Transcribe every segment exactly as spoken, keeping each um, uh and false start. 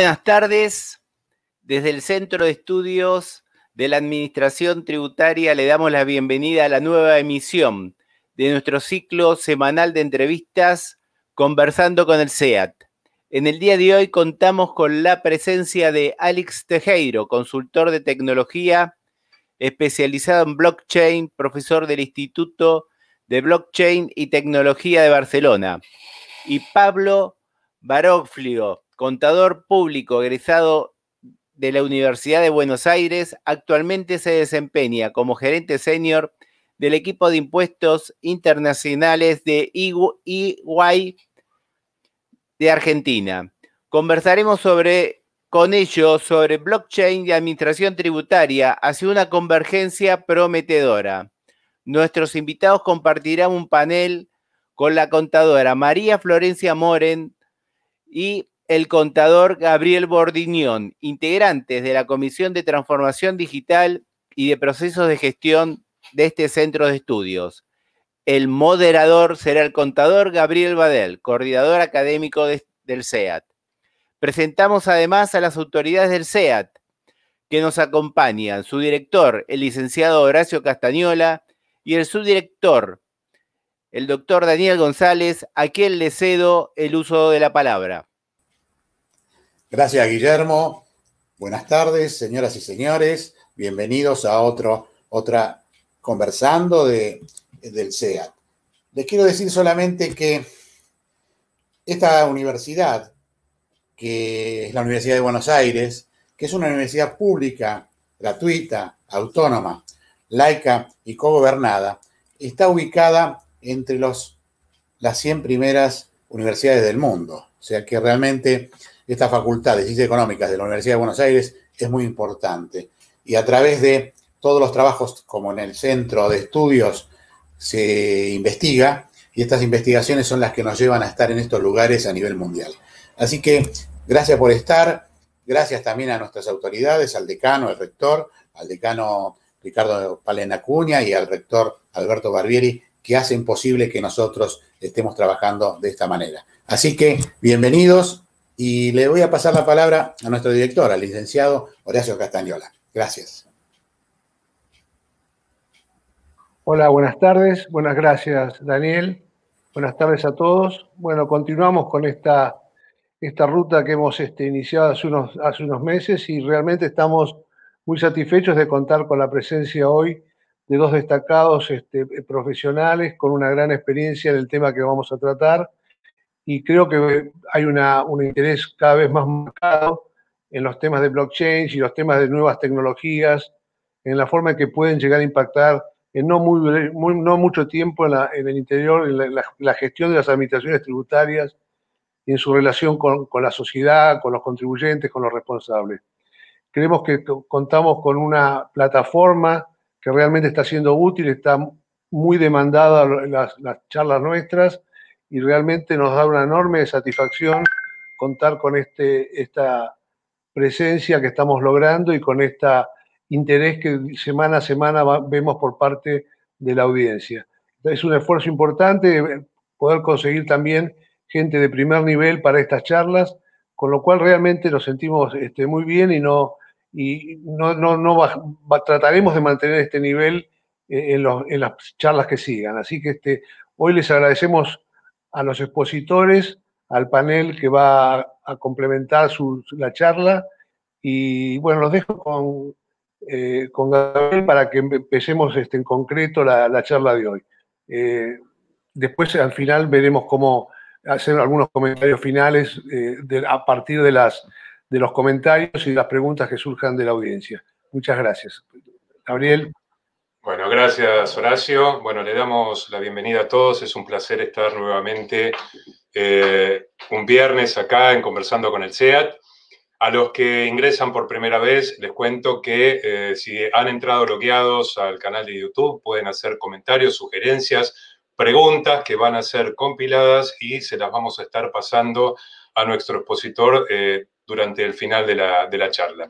buenas tardes. Desde el Centro de Estudios de la Administración Tributaria le damos la bienvenida a la nueva emisión de nuestro ciclo semanal de entrevistas Conversando con el SEAT. En el día de hoy contamos con la presencia de Alex Tejero, consultor de tecnología especializado en blockchain, profesor del Instituto de Blockchain y Tecnología de Barcelona, y Pablo Baroglio, contador público egresado de la Universidad de Buenos Aires. Actualmente se desempeña como gerente senior del equipo de impuestos internacionales de E Y de Argentina. Conversaremos sobre, con ellos sobre blockchain y administración tributaria hacia una convergencia prometedora. Nuestros invitados compartirán un panel con la contadora María Florencia Moren y el contador Gabriel Bordiñón, integrantes de la Comisión de Transformación Digital y de Procesos de Gestión de este centro de estudios. El moderador será el contador Gabriel Badel, coordinador académico de, del SEAT. Presentamos además a las autoridades del SEAT que nos acompañan, su director, el licenciado Horacio Castañola, y el subdirector, el doctor Daniel González, a quien le cedo el uso de la palabra. Gracias, Guillermo. Buenas tardes, señoras y señores. Bienvenidos a otro, otra Conversando de, del SEAT. Les quiero decir solamente que esta universidad, que es la Universidad de Buenos Aires, que es una universidad pública, gratuita, autónoma, laica y cogobernada, está ubicada entre los, las cien primeras universidades del mundo. O sea que realmente esta Facultad de Ciencias Económicas de la Universidad de Buenos Aires es muy importante. Y a través de todos los trabajos, como en el centro de estudios, se investiga, y estas investigaciones son las que nos llevan a estar en estos lugares a nivel mundial. Así que gracias por estar, gracias también a nuestras autoridades, al decano, al rector, al decano Ricardo Palen Acuña y al rector Alberto Barbieri, que hacen posible que nosotros estemos trabajando de esta manera. Así que bienvenidos, y le voy a pasar la palabra a nuestro director, al licenciado Horacio Castañola. Gracias. Hola, buenas tardes. Buenas gracias, Daniel. Buenas tardes a todos. Bueno, continuamos con esta, esta ruta que hemos este, iniciado hace unos, hace unos meses, y realmente estamos muy satisfechos de contar con la presencia hoy de dos destacados este, profesionales con una gran experiencia en el tema que vamos a tratar, y creo que hay una, un interés cada vez más marcado en los temas de blockchain y los temas de nuevas tecnologías, en la forma en que pueden llegar a impactar en no, muy, muy, no mucho tiempo en, la, en el interior, en la, la, la gestión de las administraciones tributarias y en su relación con, con la sociedad, con los contribuyentes, con los responsables. Creemos que contamos con una plataforma que realmente está siendo útil, está muy demandada las, las charlas nuestras, y realmente nos da una enorme satisfacción contar con este, esta presencia que estamos logrando y con este interés que semana a semana va, vemos por parte de la audiencia. Es un esfuerzo importante poder conseguir también gente de primer nivel para estas charlas, con lo cual realmente nos sentimos este, muy bien, y no, y no, no, no va, va, trataremos de mantener este nivel en, los, en las charlas que sigan. Así que este, hoy les agradecemos a los expositores, al panel que va a, a complementar su, la charla, y bueno, los dejo con, eh, con Gabriel para que empecemos este, en concreto la, la charla de hoy. Eh, después al final veremos cómo hacer algunos comentarios finales eh, de, a partir de, las, de los comentarios y las preguntas que surjan de la audiencia. Muchas gracias. Gabriel. Bueno, gracias, Horacio. Bueno, le damos la bienvenida a todos. Es un placer estar nuevamente eh, un viernes acá en Conversando con el SEAT. A los que ingresan por primera vez, les cuento que eh, si han entrado logueados al canal de YouTube, pueden hacer comentarios, sugerencias, preguntas que van a ser compiladas y se las vamos a estar pasando a nuestro expositor eh, durante el final de la, de la charla.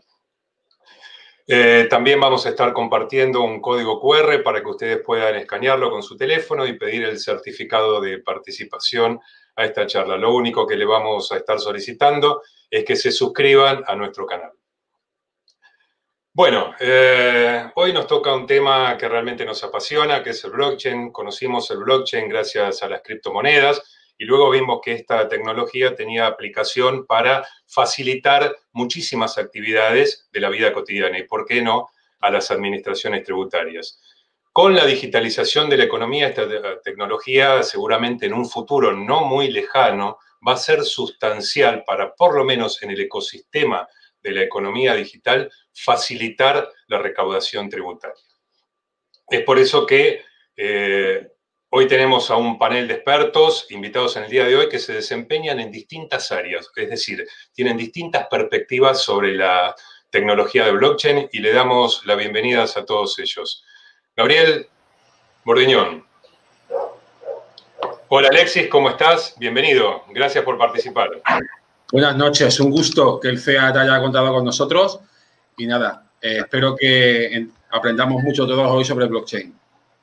Eh, también vamos a estar compartiendo un código cu erre para que ustedes puedan escanearlo con su teléfono y pedir el certificado de participación a esta charla. Lo único que le vamos a estar solicitando es que se suscriban a nuestro canal. Bueno, eh, hoy nos toca un tema que realmente nos apasiona, que es el blockchain. Conocimos el blockchain gracias a las criptomonedas y luego vimos que esta tecnología tenía aplicación para facilitar muchísimas actividades de la vida cotidiana y, ¿por qué no?, a las administraciones tributarias. Con la digitalización de la economía, esta tecnología seguramente en un futuro no muy lejano va a ser sustancial para, por lo menos en el ecosistema de la economía digital, facilitar la recaudación tributaria. Es por eso que eh, hoy tenemos a un panel de expertos invitados en el día de hoy que se desempeñan en distintas áreas, es decir, tienen distintas perspectivas sobre la tecnología de blockchain y le damos las bienvenidas a todos ellos. Gabriel Bordiñón. Hola Alexis, ¿cómo estás? Bienvenido, gracias por participar. Buenas noches, un gusto que el C E A T haya contado con nosotros y nada, eh, espero que aprendamos mucho todos hoy sobre blockchain.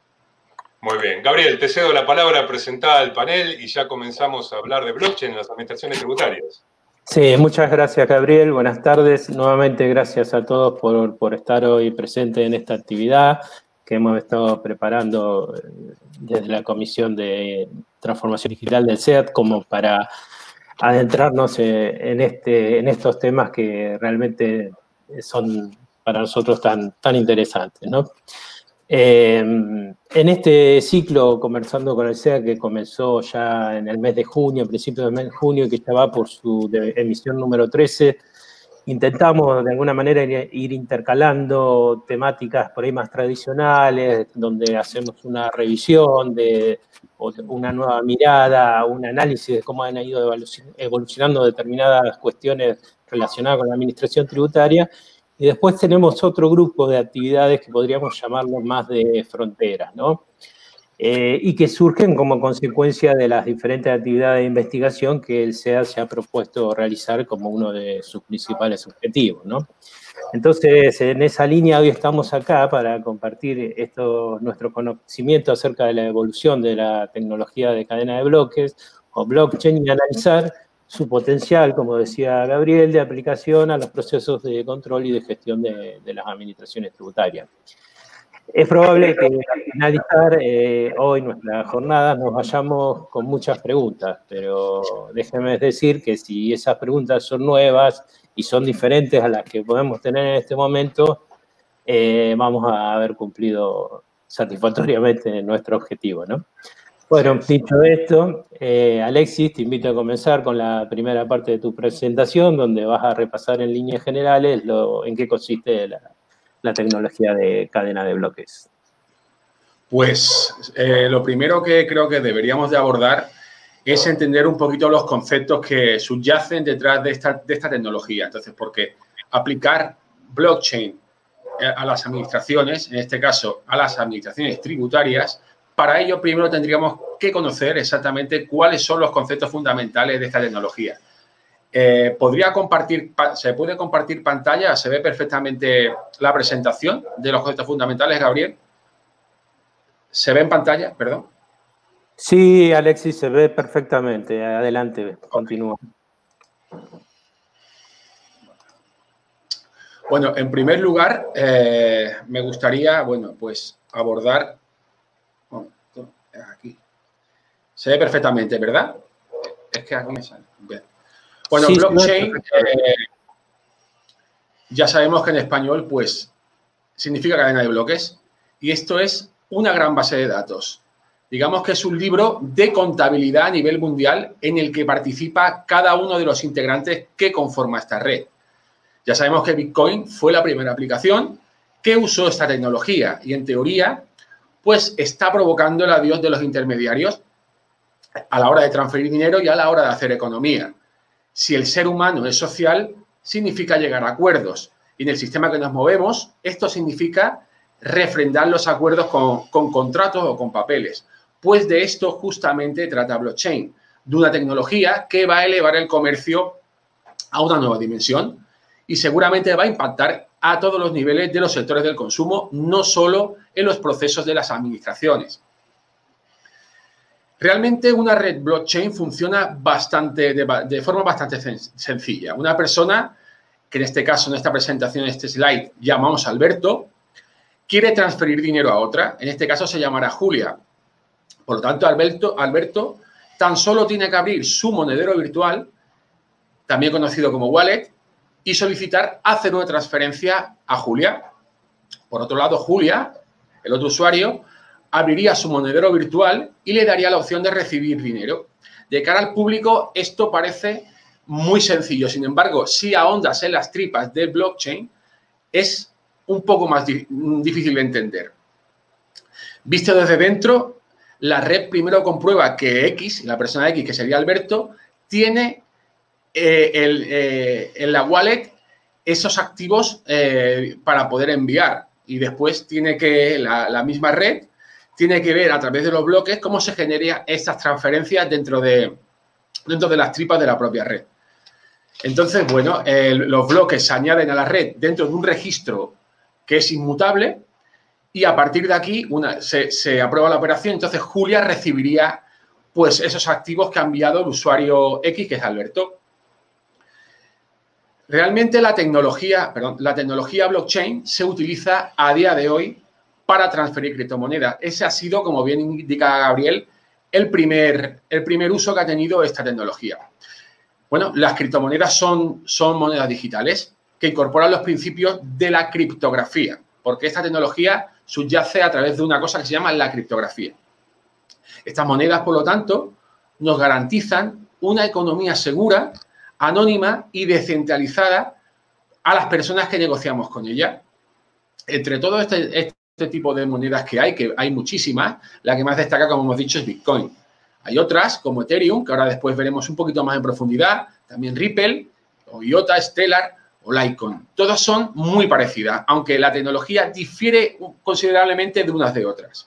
Muy bien. Gabriel, te cedo la palabra, presentá al panel y ya comenzamos a hablar de blockchain en las administraciones tributarias. Sí, muchas gracias Gabriel, buenas tardes. Nuevamente gracias a todos por, por estar hoy presentes en esta actividad que hemos estado preparando desde la Comisión de Transformación Digital del C E A T como para adentrarnos en, este, en estos temas que realmente son para nosotros tan, tan interesantes, ¿no? Eh, en este ciclo, conversando con el C E A que comenzó ya en el mes de junio, a principios del mes de junio, que ya va por su emisión número trece, intentamos de alguna manera ir intercalando temáticas por ahí más tradicionales, donde hacemos una revisión de una nueva mirada, un análisis de cómo han ido evolucionando determinadas cuestiones relacionadas con la administración tributaria. Y después tenemos otro grupo de actividades que podríamos llamarlo más de fronteras, ¿no? Eh, y que surgen como consecuencia de las diferentes actividades de investigación que el C E A se ha propuesto realizar como uno de sus principales objetivos, ¿no? Entonces, en esa línea hoy estamos acá para compartir esto, nuestro conocimiento acerca de la evolución de la tecnología de cadena de bloques o blockchain y analizar su potencial, como decía Gabriel, de aplicación a los procesos de control y de gestión de, de las administraciones tributarias. Es probable que al finalizar eh, hoy nuestra jornada nos vayamos con muchas preguntas, pero déjenme decir que si esas preguntas son nuevas y son diferentes a las que podemos tener en este momento, eh, vamos a haber cumplido satisfactoriamente nuestro objetivo, ¿no? Bueno, dicho esto, eh, Alexis, te invito a comenzar con la primera parte de tu presentación, donde vas a repasar en líneas generales lo, en qué consiste la, la tecnología de cadena de bloques. Pues eh, lo primero que creo que deberíamos de abordar es entender un poquito los conceptos que subyacen detrás de esta, de esta tecnología. Entonces, porque aplicar blockchain a las administraciones, en este caso a las administraciones tributarias, para ello primero tendríamos que conocer exactamente cuáles son los conceptos fundamentales de esta tecnología. Eh, ¿podría compartir, ¿Se puede compartir pantalla? ¿Se ve perfectamente la presentación de los conceptos fundamentales, Gabriel? ¿Se ve en pantalla? Perdón. Sí, Alexis, se ve perfectamente. Adelante, continúa. Bueno, en primer lugar, eh, me gustaría, bueno, pues abordar... Aquí. Se ve perfectamente, ¿verdad? Es que aquí me sale. Bien. Bueno, sí, blockchain, eh, ya sabemos que en español, pues, significa cadena de bloques. Y esto es una gran base de datos. Digamos que es un libro de contabilidad a nivel mundial en el que participa cada uno de los integrantes que conforma esta red. Ya sabemos que Bitcoin fue la primera aplicación que usó esta tecnología y, en teoría, pues está provocando el adiós de los intermediarios a la hora de transferir dinero y a la hora de hacer economía. Si el ser humano es social, significa llegar a acuerdos. Y en el sistema que nos movemos, esto significa refrendar los acuerdos con, con contratos o con papeles. Pues de esto justamente trata blockchain, de una tecnología que va a elevar el comercio a una nueva dimensión y seguramente va a impactar a todos los niveles de los sectores del consumo, no solo en los procesos de las administraciones. Realmente una red blockchain funciona bastante, de, de forma bastante sencilla. Una persona, que en este caso, en esta presentación, en este slide, llamamos Alberto, quiere transferir dinero a otra. En este caso se llamará Julia. Por lo tanto, Alberto, Alberto tan solo tiene que abrir su monedero virtual, también conocido como wallet, y solicitar hacer una transferencia a Julia. Por otro lado, Julia, el otro usuario, abriría su monedero virtual y le daría la opción de recibir dinero. De cara al público, esto parece muy sencillo. Sin embargo, si ahondas en las tripas del blockchain, es un poco más difícil de entender. Visto desde dentro, la red primero comprueba que X, la persona X, que sería Alberto, tiene eh, el, eh, en la wallet esos activos eh, para poder enviar. Y después tiene que, la, la misma red, tiene que ver a través de los bloques cómo se generan estas transferencias dentro de, dentro de las tripas de la propia red. Entonces, bueno, eh, los bloques se añaden a la red dentro de un registro que es inmutable y a partir de aquí una, se, se aprueba la operación. Entonces, Julia recibiría pues, esos activos que ha enviado el usuario X, que es Alberto. Realmente la tecnología, perdón, la tecnología blockchain se utiliza a día de hoy para transferir criptomonedas. Ese ha sido, como bien indica Gabriel, el primer, el primer uso que ha tenido esta tecnología. Bueno, las criptomonedas son, son monedas digitales que incorporan los principios de la criptografía, porque esta tecnología subyace a través de una cosa que se llama la criptografía. Estas monedas, por lo tanto, nos garantizan una economía segura, anónima y descentralizada a las personas que negociamos con ella. Entre todo este, este tipo de monedas que hay, que hay muchísimas, la que más destaca, como hemos dicho, es Bitcoin. Hay otras, como Ethereum, que ahora después veremos un poquito más en profundidad, también Ripple, o I O T A, Stellar o Litecoin. Todas son muy parecidas, aunque la tecnología difiere considerablemente de unas de otras.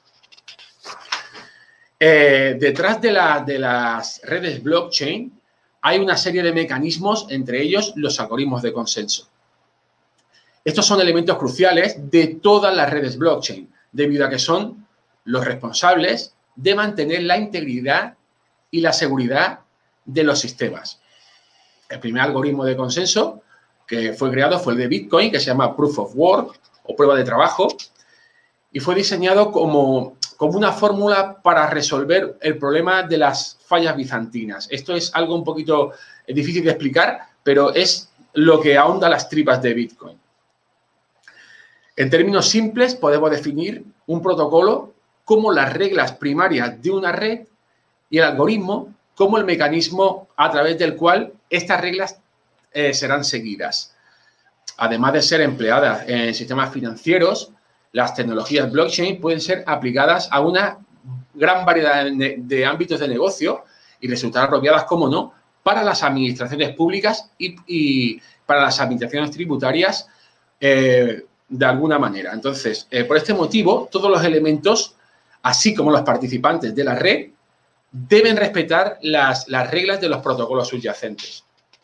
Eh, detrás de, la, de las redes blockchain hay una serie de mecanismos, entre ellos los algoritmos de consenso. Estos son elementos cruciales de todas las redes blockchain, debido a que son los responsables de mantener la integridad y la seguridad de los sistemas. El primer algoritmo de consenso que fue creado fue el de Bitcoin, que se llama Proof of Work o prueba de trabajo, y fue diseñado como, como una fórmula para resolver el problema de las fallas bizantinas. Esto es algo un poquito difícil de explicar, pero es lo que ahonda las tripas de Bitcoin. En términos simples, podemos definir un protocolo como las reglas primarias de una red y el algoritmo como el mecanismo a través del cual estas reglas eh, serán seguidas. Además de ser empleadas en sistemas financieros, las tecnologías blockchain pueden ser aplicadas a una gran variedad de, de ámbitos de negocio y resultar apropiadas, como no, para las administraciones públicas y, y para las administraciones tributarias eh, de alguna manera. Entonces, eh, por este motivo, todos los elementos, así como los participantes de la red, deben respetar las, las reglas de los protocolos subyacentes.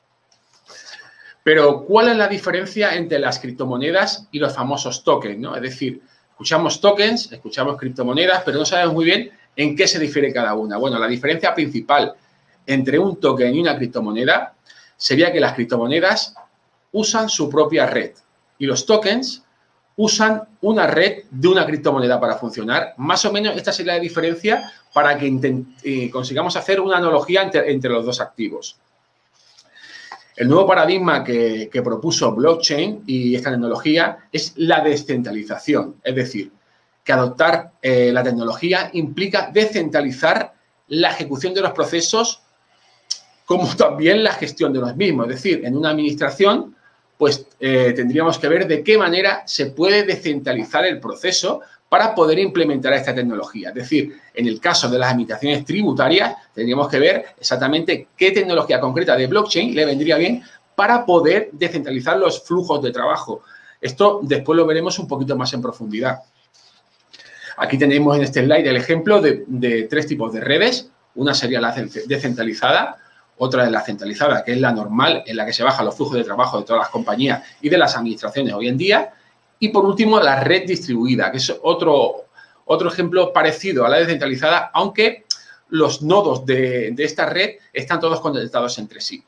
Pero, ¿cuál es la diferencia entre las criptomonedas y los famosos tokens, ¿no? Es decir, escuchamos tokens, escuchamos criptomonedas, pero no sabemos muy bien en qué se difiere cada una. Bueno, la diferencia principal entre un token y una criptomoneda sería que las criptomonedas usan su propia red y los tokens usan una red de una criptomoneda para funcionar. Más o menos esta sería la diferencia para que eh, consigamos hacer una analogía entre, entre los dos activos. El nuevo paradigma que, que propuso blockchain y esta tecnología es la descentralización. Es decir, que adoptar eh, la tecnología implica descentralizar la ejecución de los procesos como también la gestión de los mismos. Es decir, en una administración, pues eh, tendríamos que ver de qué manera se puede descentralizar el proceso para poder implementar esta tecnología. Es decir, en el caso de las administraciones tributarias, tendríamos que ver exactamente qué tecnología concreta de blockchain le vendría bien para poder descentralizar los flujos de trabajo. Esto después lo veremos un poquito más en profundidad. Aquí tenemos en este slide el ejemplo de, de tres tipos de redes. Una sería la descentralizada, otra es la centralizada, que es la normal, en la que se bajan los flujos de trabajo de todas las compañías y de las administraciones hoy en día. Y, por último, la red distribuida, que es otro, otro ejemplo parecido a la descentralizada, aunque los nodos de, de esta red están todos conectados entre sí.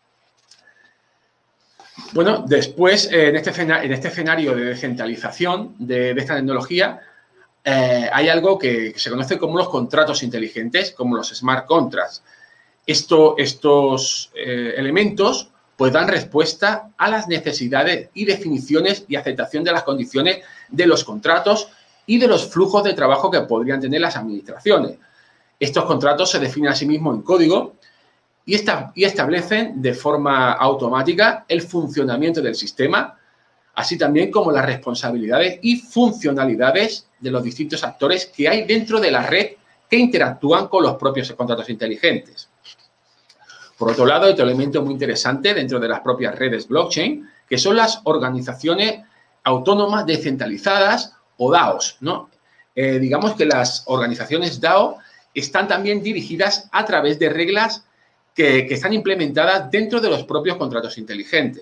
Bueno, después, eh, en, este en este escenario de descentralización de, de esta tecnología, eh, hay algo que, que se conoce como los contratos inteligentes, como los smart contracts. Esto, estos eh, elementos pues dan respuesta a las necesidades y definiciones y aceptación de las condiciones de los contratos y de los flujos de trabajo que podrían tener las administraciones. Estos contratos se definen a sí mismos en código y, esta, y establecen de forma automática el funcionamiento del sistema, así también como las responsabilidades y funcionalidades de los distintos actores que hay dentro de la red que interactúan con los propios contratos inteligentes. Por otro lado, otro elemento muy interesante dentro de las propias redes blockchain, que son las organizaciones autónomas descentralizadas o DAOs, ¿no? Eh, digamos que las organizaciones DAO están también dirigidas a través de reglas que, que están implementadas dentro de los propios contratos inteligentes.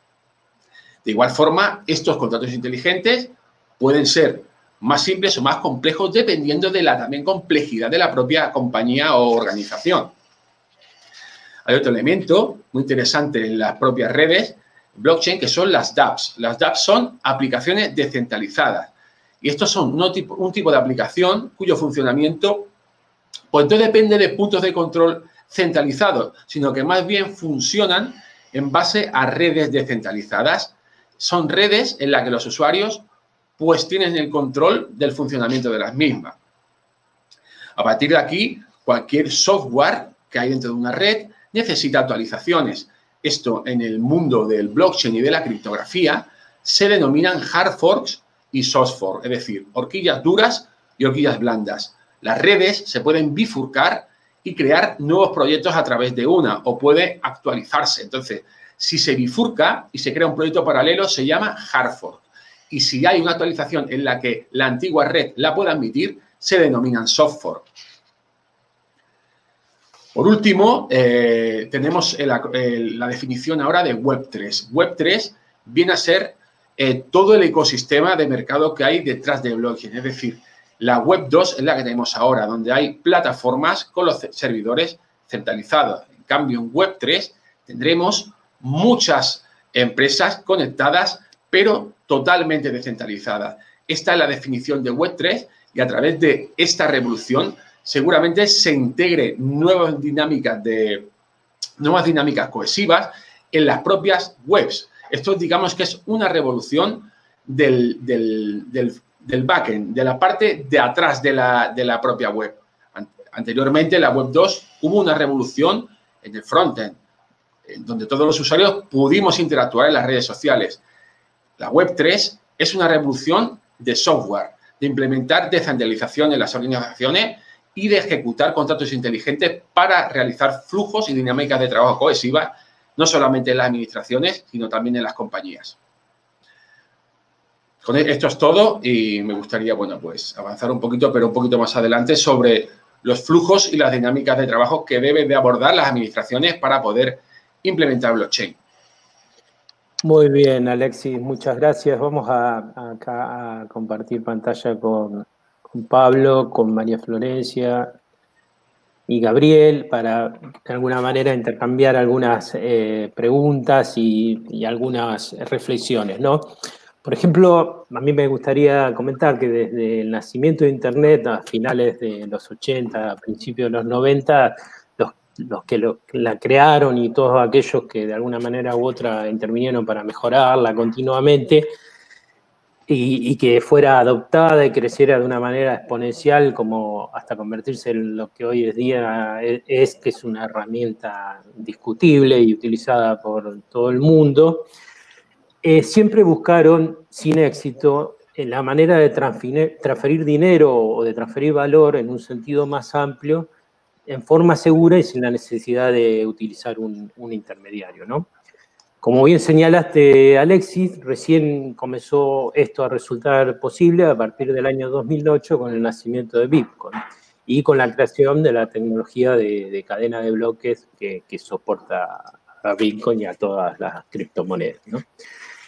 De igual forma, estos contratos inteligentes pueden ser más simples o más complejos dependiendo de la también complejidad de la propia compañía o organización. Hay otro elemento muy interesante en las propias redes blockchain que son las dApps. Las dApps son aplicaciones descentralizadas y estos son no tipo, un tipo de aplicación cuyo funcionamiento pues no depende de puntos de control centralizados, sino que más bien funcionan en base a redes descentralizadas. Son redes en las que los usuarios pues tienen el control del funcionamiento de las mismas. A partir de aquí, cualquier software que hay dentro de una red necesita actualizaciones. Esto en el mundo del blockchain y de la criptografía se denominan hard forks y soft forks, es decir, horquillas duras y horquillas blandas. Las redes se pueden bifurcar y crear nuevos proyectos a través de una o puede actualizarse. Entonces, si se bifurca y se crea un proyecto paralelo, se llama hard fork. Y si hay una actualización en la que la antigua red la pueda admitir, se denominan soft fork. Por último, eh, tenemos el, el, la definición ahora de web tres. web tres viene a ser eh, todo el ecosistema de mercado que hay detrás de blockchain. Es decir, la web dos es la que tenemos ahora, donde hay plataformas con los servidores centralizados. En cambio, en web tres tendremos muchas empresas conectadas, pero totalmente descentralizadas. Esta es la definición de web tres y a través de esta revolución seguramente se integre nuevas dinámicas, de, nuevas dinámicas cohesivas en las propias webs. Esto digamos que es una revolución del, del, del, del backend, de la parte de atrás de la, de la propia web. Anteriormente, en la web dos, hubo una revolución en el frontend, en donde todos los usuarios pudimos interactuar en las redes sociales. La web tres es una revolución de software, de implementar descentralización en las organizaciones y de ejecutar contratos inteligentes para realizar flujos y dinámicas de trabajo cohesivas, no solamente en las administraciones, sino también en las compañías. Con esto es todo y me gustaría, bueno, pues avanzar un poquito, pero un poquito más adelante sobre los flujos y las dinámicas de trabajo que deben de abordar las administraciones para poder implementar blockchain. Muy bien, Alexis, muchas gracias. Vamos a, a, acá a compartir pantalla con, con Pablo, con María Florencia y Gabriel para, de alguna manera, intercambiar algunas eh, preguntas y, y algunas reflexiones, ¿no? Por ejemplo, a mí me gustaría comentar que desde el nacimiento de Internet a finales de los ochenta, a principios de los noventa, los que lo, la crearon y todos aquellos que de alguna manera u otra intervinieron para mejorarla continuamente y, y que fuera adoptada y creciera de una manera exponencial como hasta convertirse en lo que hoy en día es, es que es una herramienta discutible y utilizada por todo el mundo, eh, siempre buscaron sin éxito en la manera de transferir, transferir dinero o de transferir valor en un sentido más amplio en forma segura y sin la necesidad de utilizar un, un intermediario, ¿no? Como bien señalaste, Alexis, recién comenzó esto a resultar posible a partir del año dos mil ocho con el nacimiento de Bitcoin y con la creación de la tecnología de, de cadena de bloques que, que soporta a Bitcoin y a todas las criptomonedas, ¿no?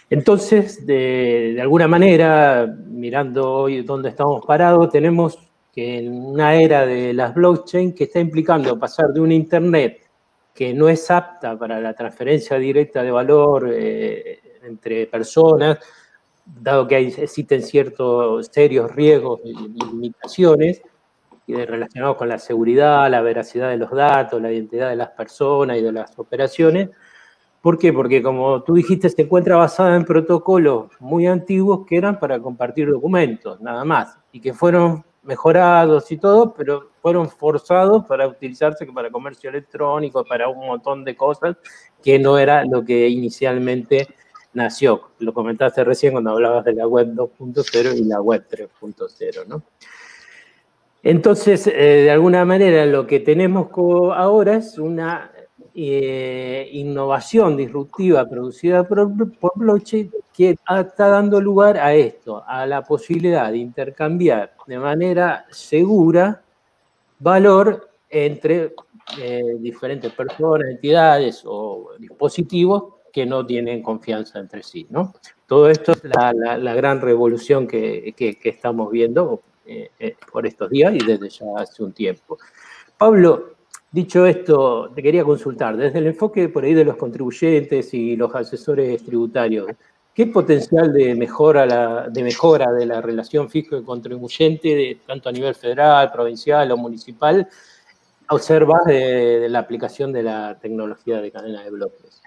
Entonces, de, de alguna manera, mirando hoy dónde estamos parados, tenemos que en una era de las blockchain que está implicando pasar de una Internet que no es apta para la transferencia directa de valor eh, entre personas, dado que hay, existen ciertos serios riesgos y limitaciones relacionados con la seguridad, la veracidad de los datos, la identidad de las personas y de las operaciones. ¿Por qué? Porque, como tú dijiste, se encuentra basada en protocolos muy antiguos que eran para compartir documentos, nada más, y que fueron mejorados y todo, pero fueron forzados para utilizarse para comercio electrónico, para un montón de cosas, que no era lo que inicialmente nació. Lo comentaste recién cuando hablabas de la web dos punto cero y la web tres punto cero, ¿no? Entonces, eh, de alguna manera, lo que tenemos ahora es una eh, innovación disruptiva producida por, por blockchain que está dando lugar a esto, a la posibilidad de intercambiar de manera segura valor entre eh, diferentes personas, entidades o dispositivos que no tienen confianza entre sí, ¿no? Todo esto es la, la, la gran revolución que, que, que estamos viendo eh, eh, por estos días y desde ya hace un tiempo. Pablo, dicho esto, te quería consultar, desde el enfoque por ahí de los contribuyentes y los asesores tributarios, ¿qué potencial de mejora, la, de mejora de la relación fisco y contribuyente, de, tanto a nivel federal, provincial o municipal, observas de, de la aplicación de la tecnología de cadena de bloques?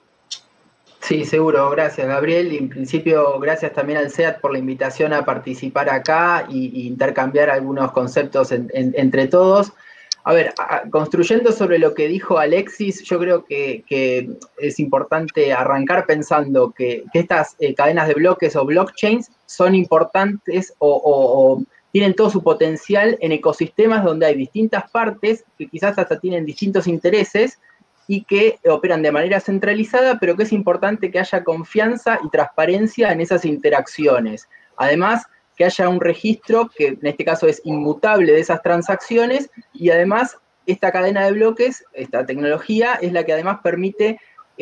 Sí, seguro. Gracias, Gabriel. Y en principio, gracias también al SEAT por la invitación a participar acá y, y intercambiar algunos conceptos en, en, entre todos. A ver, a, construyendo sobre lo que dijo Alexis, yo creo que, que es importante arrancar pensando que, que estas eh, cadenas de bloques o blockchains son importantes o, o, o tienen todo su potencial en ecosistemas donde hay distintas partes que quizás hasta tienen distintos intereses y que operan de manera centralizada, pero que es importante que haya confianza y transparencia en esas interacciones. Además, que haya un registro que en este caso es inmutable de esas transacciones y además esta cadena de bloques, esta tecnología, es la que además permite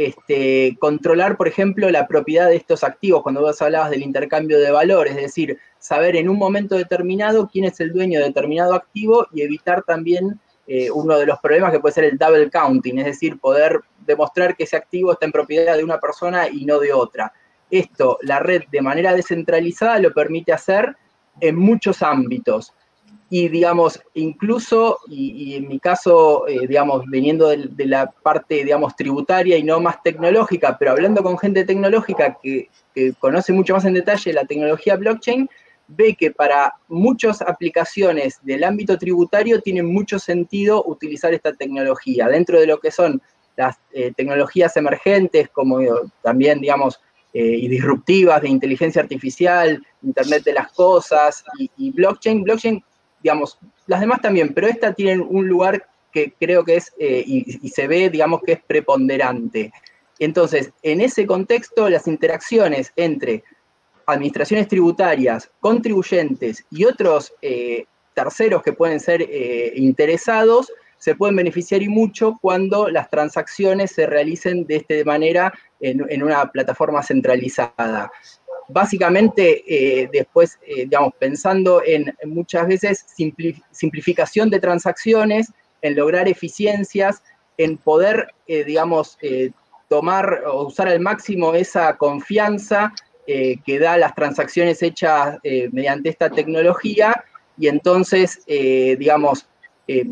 este, controlar, por ejemplo, la propiedad de estos activos, cuando vos hablabas del intercambio de valor, es decir, saber en un momento determinado quién es el dueño de determinado activo y evitar también Eh, uno de los problemas que puede ser el double counting, es decir, poder demostrar que ese activo está en propiedad de una persona y no de otra. Esto, la red de manera descentralizada lo permite hacer en muchos ámbitos. Y, digamos, incluso, y, y en mi caso, eh, digamos, viniendo de, de la parte, digamos, tributaria y no más tecnológica, pero hablando con gente tecnológica que, que conoce mucho más en detalle la tecnología blockchain, ve que para muchas aplicaciones del ámbito tributario tiene mucho sentido utilizar esta tecnología. Dentro de lo que son las eh, tecnologías emergentes, como eh, también, digamos, eh, y disruptivas de inteligencia artificial, Internet de las cosas y, y blockchain, blockchain, digamos, las demás también, pero esta tienen un lugar que creo que es, eh, y, y se ve, digamos, que es preponderante. Entonces, en ese contexto, las interacciones entre administraciones tributarias, contribuyentes y otros eh, terceros que pueden ser eh, interesados, se pueden beneficiar y mucho cuando las transacciones se realicen de esta manera en, en una plataforma centralizada. Básicamente, eh, después, eh, digamos, pensando en, en muchas veces simplif simplificación de transacciones, en lograr eficiencias, en poder, eh, digamos, eh, tomar o usar al máximo esa confianza Eh, que da las transacciones hechas eh, mediante esta tecnología, y entonces, eh, digamos, eh,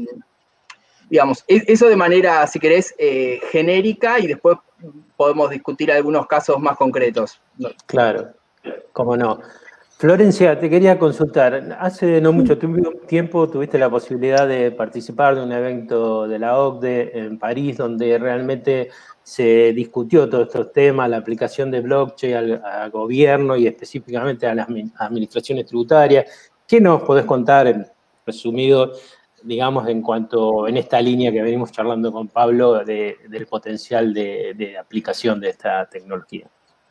digamos, eso de manera, si querés, eh, genérica, y después podemos discutir algunos casos más concretos. Claro, cómo no. Florencia, te quería consultar. Hace no mucho tiempo tuviste la posibilidad de participar de un evento de la O C D E en París, donde realmente se discutió todos estos temas, la aplicación de blockchain al, al gobierno y específicamente a las administraciones tributarias. ¿Qué nos podés contar, en resumido, digamos, en cuanto, en esta línea que venimos charlando con Pablo, de, del potencial de, de aplicación de esta tecnología?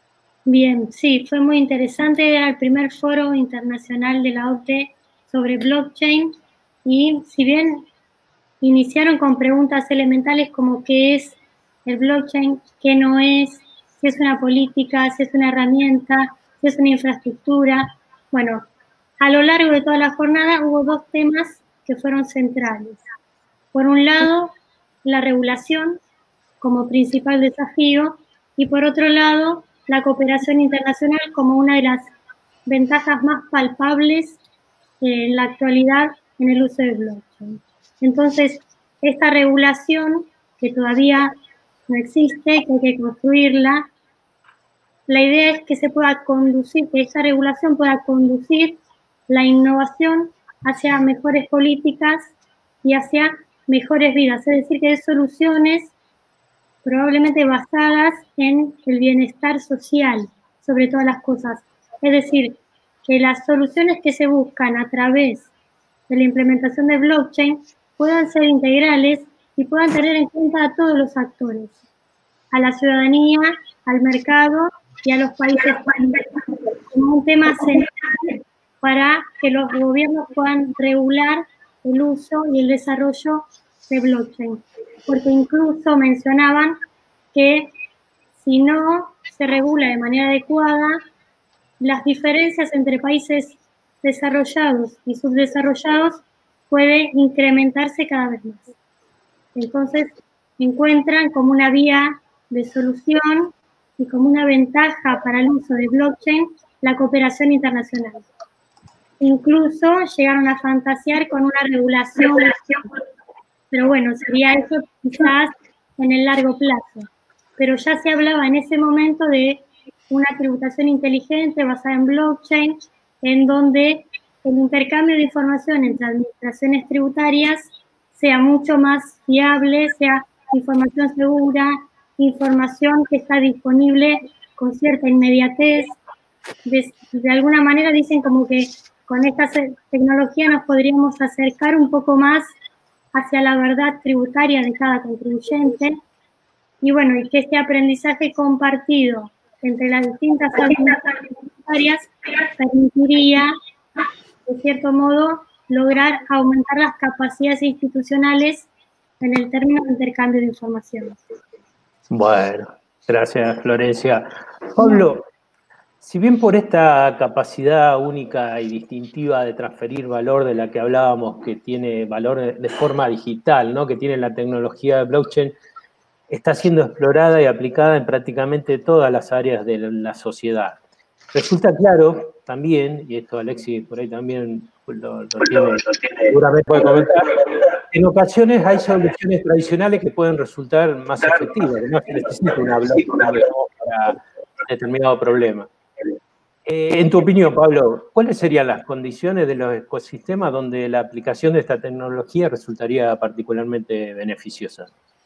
Bien, sí, fue muy interesante. Era el primer foro internacional de la O C D E sobre blockchain y si bien iniciaron con preguntas elementales como qué es el blockchain, qué no es, si es una política, si es una herramienta, si es una infraestructura, bueno, a lo largo de toda la jornada hubo dos temas que fueron centrales. Por un lado, la regulación como principal desafío y por otro lado, la cooperación internacional como una de las ventajas más palpables en la actualidad en el uso de blockchain. Entonces, esta regulación, que todavía no existe, que hay que construirla, la idea es que se pueda conducir, que esta regulación pueda conducir la innovación hacia mejores políticas y hacia mejores vidas, es decir, que hay soluciones probablemente basadas en el bienestar social, sobre todas las cosas. Es decir, que las soluciones que se buscan a través de la implementación de blockchain puedan ser integrales y puedan tener en cuenta a todos los actores, a la ciudadanía, al mercado y a los países como un tema central para que los gobiernos puedan regular el uso y el desarrollo de blockchain. Porque incluso mencionaban que si no se regula de manera adecuada, las diferencias entre países desarrollados y subdesarrollados puede incrementarse cada vez más. Entonces, encuentran como una vía de solución y como una ventaja para el uso de blockchain la cooperación internacional. Incluso llegaron a fantasear con una regulación, pero bueno, sería eso quizás en el largo plazo. Pero ya se hablaba en ese momento de una tributación inteligente basada en blockchain, en donde el intercambio de información entre administraciones tributarias sea mucho más fiable, sea información segura, información que está disponible con cierta inmediatez. De, de alguna manera dicen como que con esta tecnología nos podríamos acercar un poco más hacia la verdad tributaria de cada contribuyente. Y bueno, y que este aprendizaje compartido entre las distintas administraciones tributarias permitiría, de cierto modo, lograr aumentar las capacidades institucionales en el término de intercambio de información. Bueno, gracias, Florencia. Pablo, si bien por esta capacidad única y distintiva de transferir valor de la que hablábamos, que tiene valor de forma digital, ¿no?, que tiene la tecnología de blockchain, está siendo explorada y aplicada en prácticamente todas las áreas de la sociedad. Resulta claro también, y esto Alexis por ahí también lo, lo tiene, seguramente puede comentar, en ocasiones hay soluciones tradicionales que pueden resultar más efectivas, que no se necesita una blockchain para determinado problema. Eh, en tu opinión, Pablo, ¿cuáles serían las condiciones de los ecosistemas donde la aplicación de esta tecnología resultaría particularmente beneficiosa?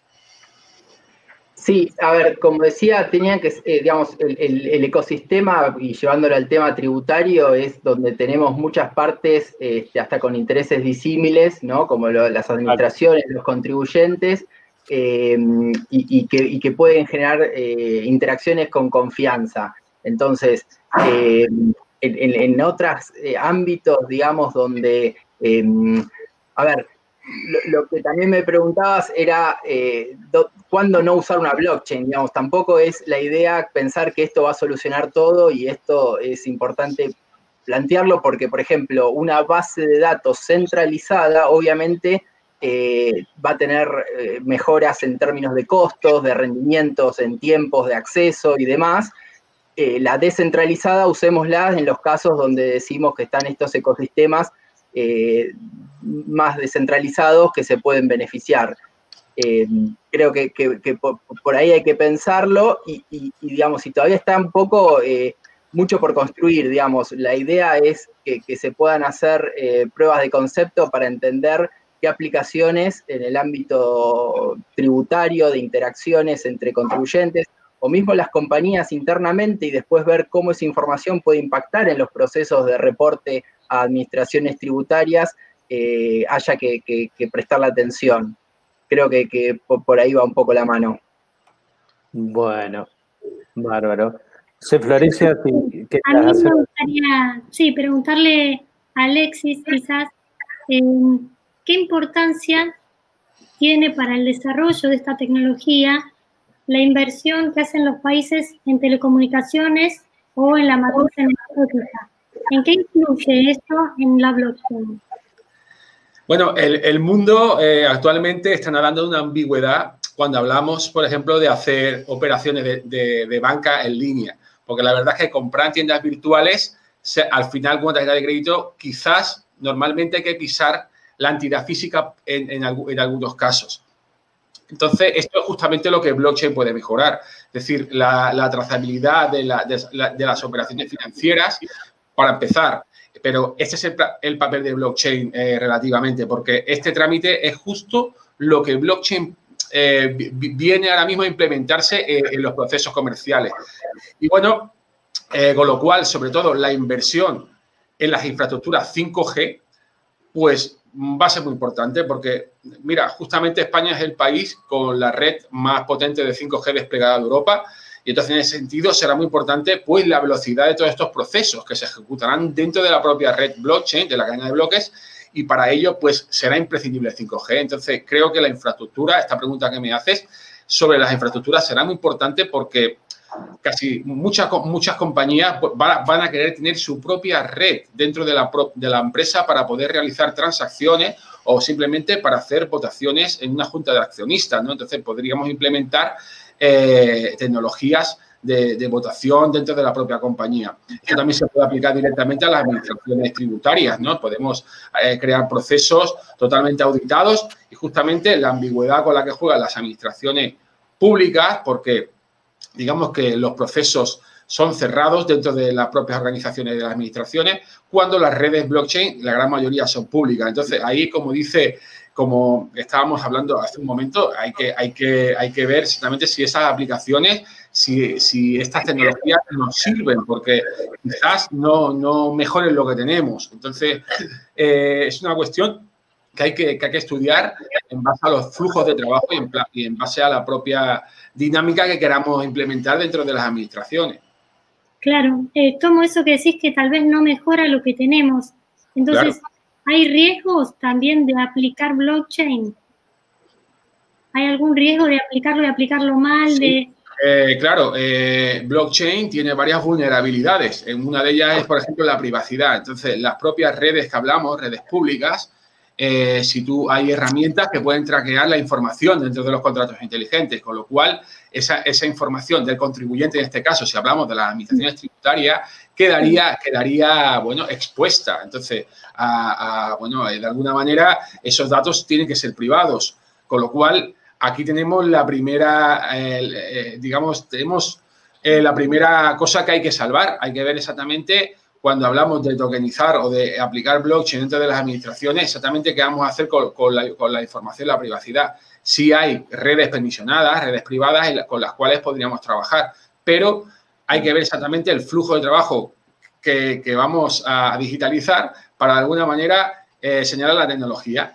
Sí, a ver, como decía, tenían que, eh, digamos, el, el, el ecosistema, y llevándolo al tema tributario, es donde tenemos muchas partes, este, hasta con intereses disímiles, ¿no? Como lo, las administraciones, los contribuyentes, eh, y, y, que, y que pueden generar eh, interacciones con confianza. Entonces, eh, en, en, en otros eh, ámbitos, digamos, donde, eh, a ver, Lo, lo que también me preguntabas era eh, do, cuándo no usar una blockchain, digamos, tampoco es la idea pensar que esto va a solucionar todo, y esto es importante plantearlo porque, por ejemplo, una base de datos centralizada obviamente eh, va a tener eh, mejoras en términos de costos, de rendimientos, en tiempos de acceso y demás. Eh, la descentralizada usémosla en los casos donde decimos que están estos ecosistemas Eh, más descentralizados que se pueden beneficiar. Eh, creo que, que, que por, por ahí hay que pensarlo y, y, y, digamos, y todavía está un poco, eh, mucho por construir, digamos. La idea es que, que se puedan hacer eh, pruebas de concepto para entender qué aplicaciones en el ámbito tributario, de interacciones entre contribuyentes, o mismo las compañías internamente, y después ver cómo esa información puede impactar en los procesos de reporte a administraciones tributarias, eh, haya que, que, que prestarle atención. Creo que, que por ahí va un poco la mano. Bueno, bárbaro. Sí, Florencia, ¿qué a mí me gustaría, sí, preguntarle a Alexis, quizás, eh, ¿qué importancia tiene para el desarrollo de esta tecnología la inversión que hacen los países en telecomunicaciones o en la matriz energética? ¿En qué influye esto en la blockchain? Bueno, el, el mundo eh, actualmente está nadando de una ambigüedad cuando hablamos, por ejemplo, de hacer operaciones de, de, de banca en línea. Porque la verdad es que comprar en tiendas virtuales, se, al final con una tarjeta de crédito, quizás normalmente hay que pisar la entidad física en, en, en algunos casos. Entonces, esto es justamente lo que blockchain puede mejorar. Es decir, la, la trazabilidad de, la, de, de las operaciones financieras, para empezar. Pero este es el, el papel de blockchain eh, relativamente, porque este trámite es justo lo que blockchain eh, viene ahora mismo a implementarse eh, en los procesos comerciales. Y bueno, eh, con lo cual, sobre todo, la inversión en las infraestructuras cinco G, pues va a ser muy importante porque, mira, justamente España es el país con la red más potente de cinco G desplegada de Europa. Y entonces, en ese sentido, será muy importante pues la velocidad de todos estos procesos que se ejecutarán dentro de la propia red blockchain, de la cadena de bloques, y para ello, pues, será imprescindible el cinco G. Entonces, creo que la infraestructura, esta pregunta que me haces sobre las infraestructuras será muy importante porque casi muchas, muchas compañías van, van a querer tener su propia red dentro de la, de la empresa para poder realizar transacciones o simplemente para hacer votaciones en una junta de accionistas, ¿no? Entonces, podríamos implementar Eh, tecnologías de, de votación dentro de la propia compañía. Esto también se puede aplicar directamente a las administraciones tributarias, ¿no? Podemos eh, crear procesos totalmente auditados y justamente la ambigüedad con la que juegan las administraciones públicas, porque digamos que los procesos son cerrados dentro de las propias organizaciones de las administraciones, cuando las redes blockchain, la gran mayoría son públicas. Entonces, ahí, como dice... Como estábamos hablando hace un momento, hay que, hay que, hay que ver exactamente si esas aplicaciones, si, si estas tecnologías nos sirven, porque quizás no, no mejoren lo que tenemos. Entonces, eh, es una cuestión que hay que, que hay que estudiar en base a los flujos de trabajo y en, y en base a la propia dinámica que queramos implementar dentro de las administraciones. Claro, eh, tomo eso que decís que tal vez no mejora lo que tenemos. Entonces, claro. ¿Hay riesgos también de aplicar blockchain? ¿Hay algún riesgo de aplicarlo y aplicarlo mal? Sí. De... Eh, claro, eh, blockchain tiene varias vulnerabilidades. Una de ellas es, por ejemplo, la privacidad. Entonces, las propias redes que hablamos, redes públicas, eh, si tú hay herramientas que pueden traquear la información dentro de los contratos inteligentes, con lo cual esa, esa información del contribuyente, en este caso, si hablamos de las administraciones tributarias, quedaría, quedaría bueno, expuesta. Entonces, a, a, bueno, de alguna manera, esos datos tienen que ser privados, con lo cual aquí tenemos la primera, eh, eh, digamos, tenemos eh, la primera cosa que hay que salvar. Hay que ver exactamente, cuando hablamos de tokenizar o de aplicar blockchain dentro de las administraciones, exactamente qué vamos a hacer con, con, la, con la información, la privacidad. Sí hay redes permisionadas, redes privadas con las cuales podríamos trabajar, pero hay que ver exactamente el flujo de trabajo que, que vamos a digitalizar para, de alguna manera, eh, señalar la tecnología.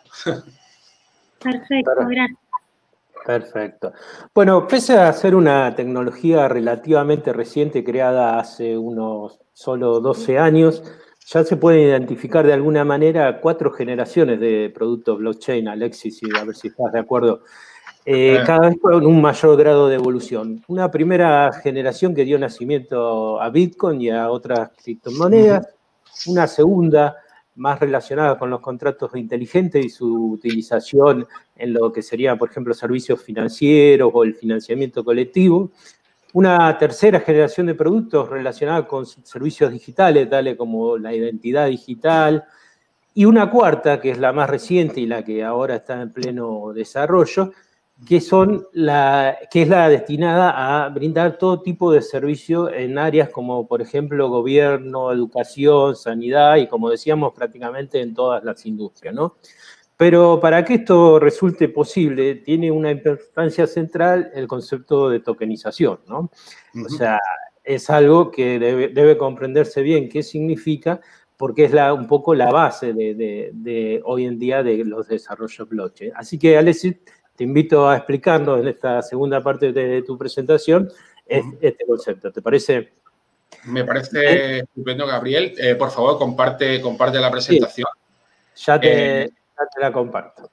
Perfecto, gracias. Perfecto. Bueno, pese a ser una tecnología relativamente reciente, creada hace unos solo doce años, ya se pueden identificar de alguna manera cuatro generaciones de productos blockchain, Alexis, y a ver si estás de acuerdo. Eh, cada vez con un mayor grado de evolución. Una primera generación que dio nacimiento a Bitcoin y a otras criptomonedas. Una segunda más relacionada con los contratos inteligentes y su utilización en lo que serían, por ejemplo, servicios financieros o el financiamiento colectivo. Una tercera generación de productos relacionada con servicios digitales, tales como la identidad digital. Y una cuarta, que es la más reciente y la que ahora está en pleno desarrollo, que, son la, que es la destinada a brindar todo tipo de servicio en áreas como, por ejemplo, gobierno, educación, sanidad y, como decíamos, prácticamente en todas las industrias, ¿no? Pero para que esto resulte posible, tiene una importancia central el concepto de tokenización, ¿no? Uh-huh. O sea, es algo que debe, debe comprenderse bien qué significa, porque es la, un poco la base de, de, de hoy en día de los desarrollos blockchain. Así que, Alexis, te invito a explicarnos en esta segunda parte de, de tu presentación este concepto. ¿Te parece? Me parece estupendo, Gabriel. Eh, por favor, comparte, comparte la presentación. Sí, ya, te, eh, ya te la comparto.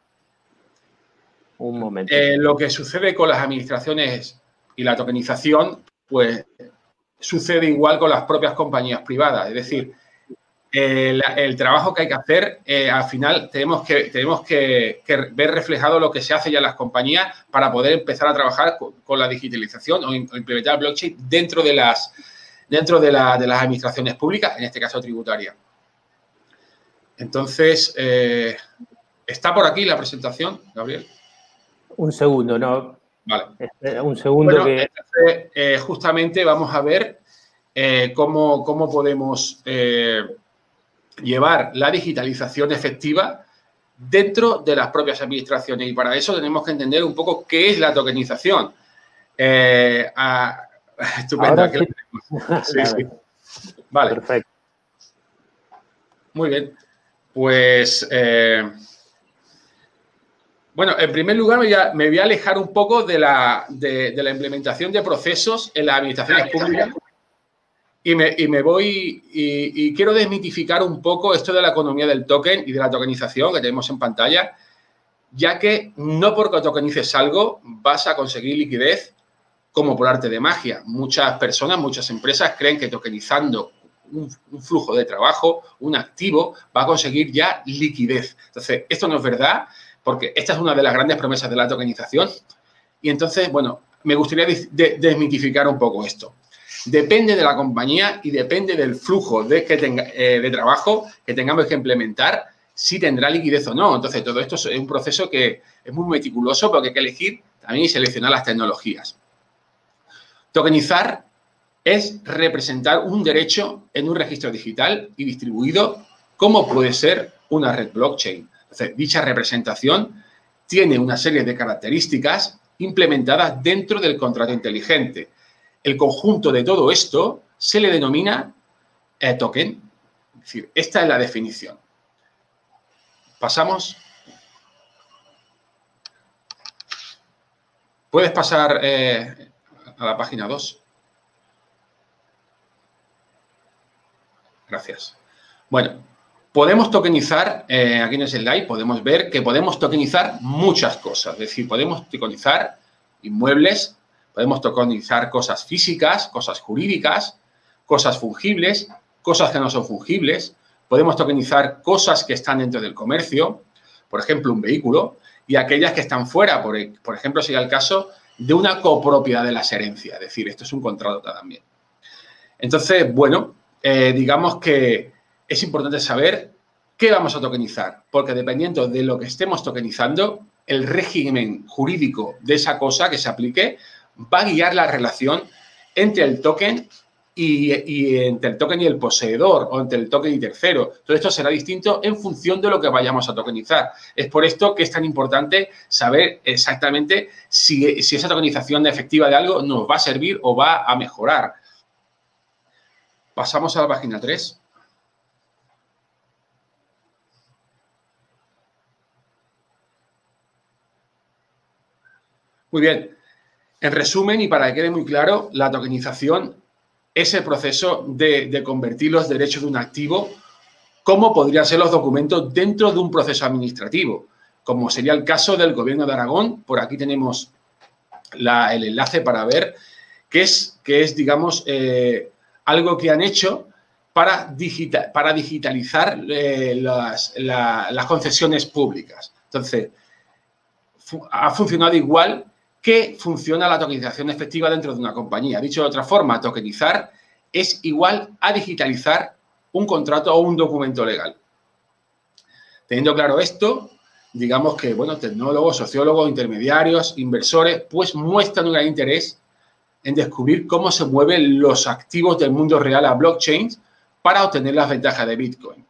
Un momento. Eh, lo que sucede con las administraciones y la tokenización, pues sucede igual con las propias compañías privadas. Es decir, eh, la, el trabajo que hay que hacer, eh, al final tenemos, que, tenemos que, que ver reflejado lo que se hace ya en las compañías para poder empezar a trabajar con, con la digitalización o, in, o implementar blockchain dentro de las, dentro de, la, de las administraciones públicas, en este caso tributaria. Entonces, eh, ¿está por aquí la presentación, Gabriel? Un segundo, ¿no? Vale. Un segundo bueno, que... Entonces, eh, justamente vamos a ver eh, cómo, cómo podemos eh, llevar la digitalización efectiva dentro de las propias administraciones. Y para eso tenemos que entender un poco qué es la tokenización. Eh, a, estupendo. Aquí sí. Sí, sí. Vale. Perfecto. Muy bien. Pues... Eh, Bueno, en primer lugar me voy a, me voy a alejar un poco de la, de, de la implementación de procesos en las administraciones públicas y me, y me voy y, y quiero desmitificar un poco esto de la economía del token y de la tokenización que tenemos en pantalla, ya que no porque tokenices algo vas a conseguir liquidez como por arte de magia. Muchas personas, muchas empresas creen que tokenizando un, un flujo de trabajo, un activo, va a conseguir ya liquidez. Entonces, esto no es verdad, porque esta es una de las grandes promesas de la tokenización. Y entonces, bueno, me gustaría de, desmitificar un poco esto. Depende de la compañía y depende del flujo de, que tenga, eh, de trabajo que tengamos que implementar, si tendrá liquidez o no. Entonces, todo esto es un proceso que es muy meticuloso porque hay que elegir también y seleccionar las tecnologías. Tokenizar es representar un derecho en un registro digital y distribuido, como puede ser una red blockchain. Entonces, dicha representación tiene una serie de características implementadas dentro del contrato inteligente. El conjunto de todo esto se le denomina eh, token. Es decir, esta es la definición. Pasamos. ¿Puedes pasar eh, a la página dos? Gracias. Bueno. Podemos tokenizar, eh, aquí en el slide podemos ver que podemos tokenizar muchas cosas. Es decir, podemos tokenizar inmuebles, podemos tokenizar cosas físicas, cosas jurídicas, cosas fungibles, cosas que no son fungibles. Podemos tokenizar cosas que están dentro del comercio, por ejemplo, un vehículo, y aquellas que están fuera, por, por ejemplo, sería el caso de una copropiedad de las herencias. Es decir, esto es un contrato también. Entonces, bueno, eh, digamos que es importante saber qué vamos a tokenizar, porque dependiendo de lo que estemos tokenizando, el régimen jurídico de esa cosa que se aplique va a guiar la relación entre el token y, y entre el token y el poseedor o entre el token y tercero. Todo esto será distinto en función de lo que vayamos a tokenizar. Es por esto que es tan importante saber exactamente si, si esa tokenización efectiva de algo nos va a servir o va a mejorar. Pasamos a la página tres. Muy bien. En resumen, y para que quede muy claro, la tokenización es el proceso de, de convertir los derechos de un activo, como podrían ser los documentos, dentro de un proceso administrativo, como sería el caso del Gobierno de Aragón. Por aquí tenemos la, el enlace para ver qué es, qué es digamos, eh, algo que han hecho para, digital, para digitalizar eh, las, la, las concesiones públicas. Entonces, fu ha funcionado igual que funciona la tokenización efectiva dentro de una compañía. Dicho de otra forma, tokenizar es igual a digitalizar un contrato o un documento legal. Teniendo claro esto, digamos que, bueno, tecnólogos, sociólogos, intermediarios, inversores, pues muestran un gran interés en descubrir cómo se mueven los activos del mundo real a blockchains para obtener las ventajas de Bitcoin.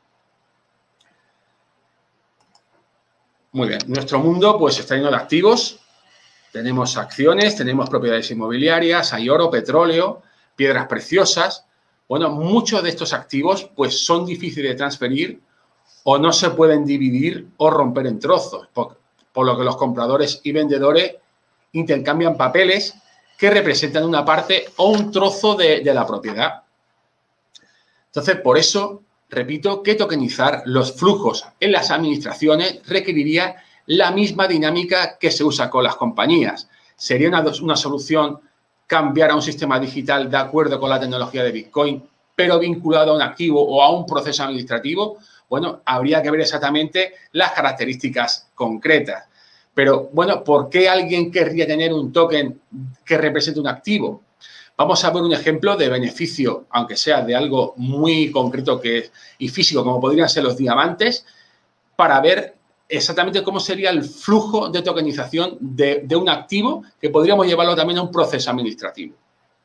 Muy bien, nuestro mundo pues está lleno de activos. Tenemos acciones, tenemos propiedades inmobiliarias, hay oro, petróleo, piedras preciosas. Bueno, muchos de estos activos pues son difíciles de transferir o no se pueden dividir o romper en trozos, por, por lo que los compradores y vendedores intercambian papeles que representan una parte o un trozo de, de la propiedad. Entonces, por eso, repito, que tokenizar los flujos en las administraciones requeriría la misma dinámica que se usa con las compañías. Sería una, una solución cambiar a un sistema digital de acuerdo con la tecnología de Bitcoin pero vinculado a un activo o a un proceso administrativo, bueno, habría que ver exactamente las características concretas. Pero, bueno, ¿por qué alguien querría tener un token que represente un activo? Vamos a ver un ejemplo de beneficio, aunque sea de algo muy concreto que, y físico, como podrían ser los diamantes, para ver exactamente cómo sería el flujo de tokenización de, de un activo que podríamos llevarlo también a un proceso administrativo.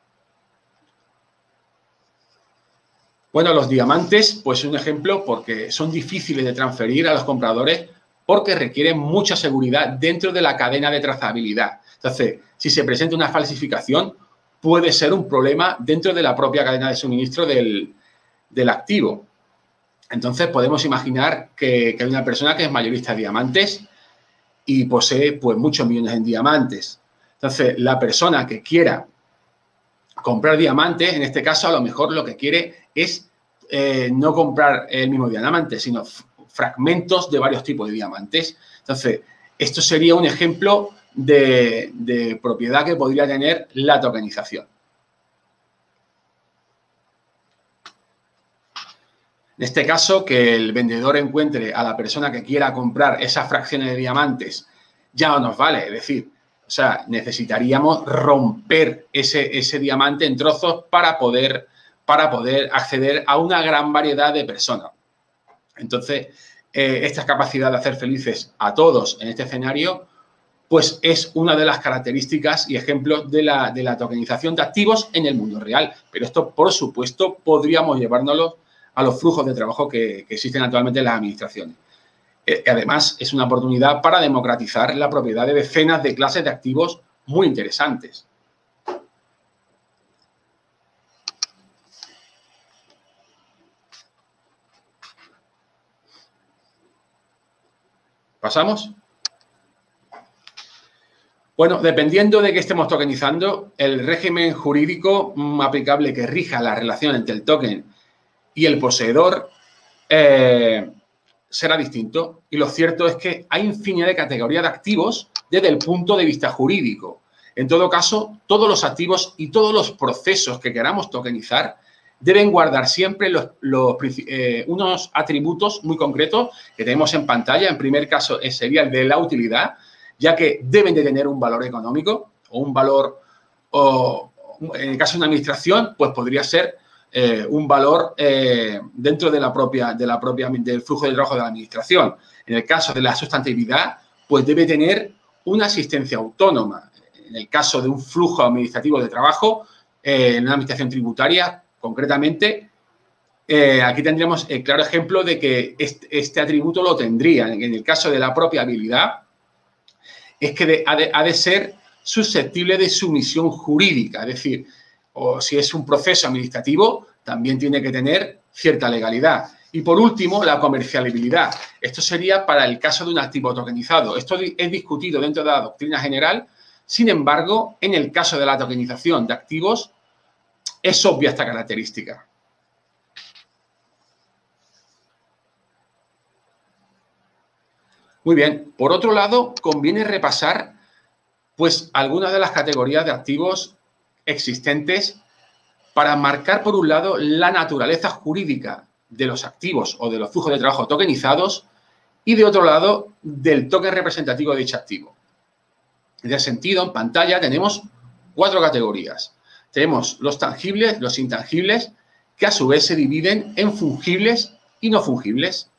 Bueno, los diamantes, pues un ejemplo porque son difíciles de transferir a los compradores porque requieren mucha seguridad dentro de la cadena de trazabilidad. Entonces, si se presenta una falsificación, puede ser un problema dentro de la propia cadena de suministro del, del activo. Entonces, podemos imaginar que, que hay una persona que es mayorista de diamantes y posee pues, muchos millones en diamantes. Entonces, la persona que quiera comprar diamantes, en este caso, a lo mejor lo que quiere es eh, no comprar el mismo diamante, sino fragmentos de varios tipos de diamantes. Entonces, esto sería un ejemplo de, de propiedad que podría tener la tokenización. En este caso, que el vendedor encuentre a la persona que quiera comprar esas fracciones de diamantes ya no nos vale. Es decir, o sea, necesitaríamos romper ese, ese diamante en trozos para poder, para poder acceder a una gran variedad de personas. Entonces, eh, esta capacidad de hacer felices a todos en este escenario, pues es una de las características y ejemplos de la, de la tokenización de activos en el mundo real. Pero esto, por supuesto, podríamos llevárnoslo a los flujos de trabajo que, que existen actualmente en las administraciones. Eh, además, es una oportunidad para democratizar la propiedad de decenas de clases de activos muy interesantes. ¿Pasamos? Bueno, dependiendo de qué estemos tokenizando, el régimen jurídico mm, aplicable que rija la relación entre el token y el poseedor eh, será distinto. Y lo cierto es que hay infinidad de categorías de activos desde el punto de vista jurídico. En todo caso, todos los activos y todos los procesos que queramos tokenizar deben guardar siempre los, los, eh, unos atributos muy concretos que tenemos en pantalla. En primer caso, sería el de la utilidad, ya que deben de tener un valor económico o un valor, o en el caso de una administración, pues podría ser eh, un valor eh, dentro de la propia, de la propia, del flujo de trabajo de la administración. En el caso de la sustantividad, pues debe tener una asistencia autónoma. En el caso de un flujo administrativo de trabajo, eh, en una administración tributaria, concretamente, eh, aquí tendríamos el claro ejemplo de que este, este atributo lo tendría. En el caso de la propia habilidad, es que de, ha, de, ha de ser susceptible de sumisión jurídica, es decir, o si es un proceso administrativo, también tiene que tener cierta legalidad. Y por último, la comerciabilidad. Esto sería para el caso de un activo tokenizado. Esto es discutido dentro de la doctrina general. Sin embargo, en el caso de la tokenización de activos, es obvia esta característica. Muy bien. Por otro lado, conviene repasar pues algunas de las categorías de activos existentes para marcar, por un lado, la naturaleza jurídica de los activos o de los flujos de trabajo tokenizados y, de otro lado, del token representativo de dicho activo. En ese sentido, en pantalla tenemos cuatro categorías. Tenemos los tangibles, los intangibles, que a su vez se dividen en fungibles y no fungibles.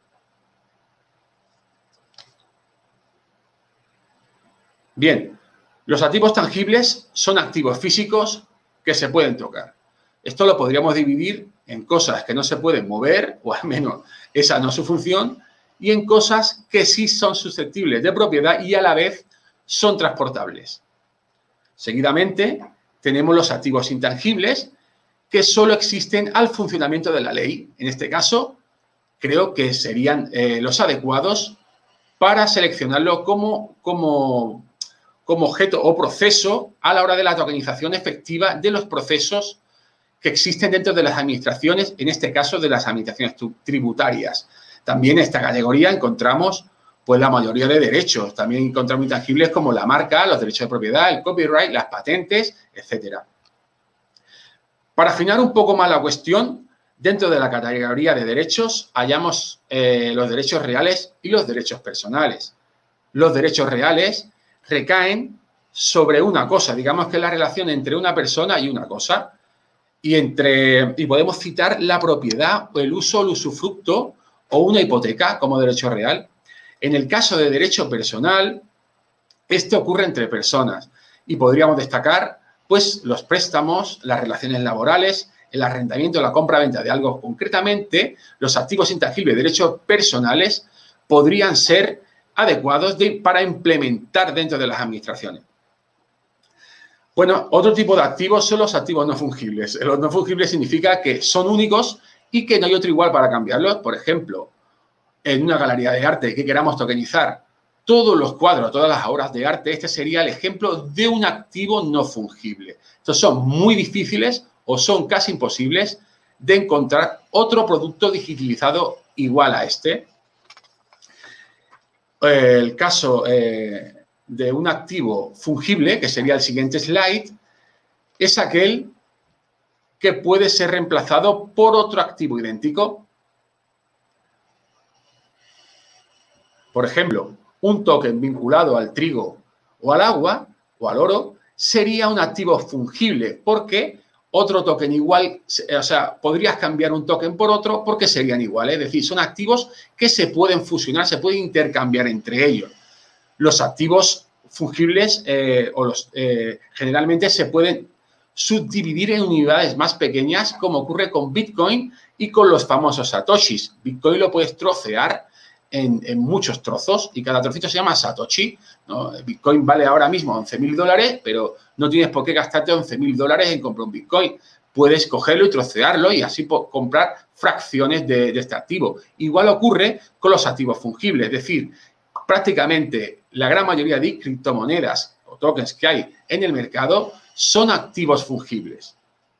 Bien, los activos tangibles son activos físicos que se pueden tocar. Esto lo podríamos dividir en cosas que no se pueden mover, o al menos esa no es su función, y en cosas que sí son susceptibles de propiedad y a la vez son transportables. Seguidamente, tenemos los activos intangibles que solo existen al funcionamiento de la ley. En este caso, creo que serían eh, los adecuados para seleccionarlo como, como, como objeto o proceso a la hora de la tokenización efectiva de los procesos que existen dentro de las administraciones, en este caso de las administraciones tributarias. También en esta categoría encontramos pues la mayoría de derechos. También encontramos intangibles como la marca, los derechos de propiedad, el copyright, las patentes, etcétera. Para afinar un poco más la cuestión, dentro de la categoría de derechos hallamos eh, los derechos reales y los derechos personales. Los derechos reales recaen sobre una cosa, digamos que es la relación entre una persona y una cosa, y, entre, y podemos citar la propiedad, el uso, el usufructo o una hipoteca como derecho real. En el caso de derecho personal, este ocurre entre personas y podríamos destacar pues, los préstamos, las relaciones laborales, el arrendamiento, la compra-venta de algo. Concretamente, los activos intangibles de derechos personales podrían ser adecuados de, para implementar dentro de las administraciones. Bueno, otro tipo de activos son los activos no fungibles. Los no fungibles significa que son únicos y que no hay otro igual para cambiarlos. Por ejemplo, en una galería de arte que queramos tokenizar todos los cuadros, todas las obras de arte, este sería el ejemplo de un activo no fungible. Estos son muy difíciles o son casi imposibles de encontrar otro producto digitalizado igual a este. El caso eh, de un activo fungible, que sería el siguiente slide, es aquel que puede ser reemplazado por otro activo idéntico. Por ejemplo, un token vinculado al trigo o al agua o al oro sería un activo fungible porque otro token igual, o sea, podrías cambiar un token por otro porque serían iguales. Es decir, son activos que se pueden fusionar, se pueden intercambiar entre ellos. Los activos fungibles eh, o los, eh, generalmente se pueden subdividir en unidades más pequeñas, como ocurre con Bitcoin y con los famosos satoshis. Bitcoin lo puedes trocear en, en muchos trozos y cada trocito se llama satoshi, ¿no? Bitcoin vale ahora mismo once mil dólares, pero no tienes por qué gastarte once mil dólares en comprar un Bitcoin. Puedes cogerlo y trocearlo y así comprar fracciones de, de este activo. Igual ocurre con los activos fungibles, es decir, prácticamente la gran mayoría de criptomonedas o tokens que hay en el mercado son activos fungibles.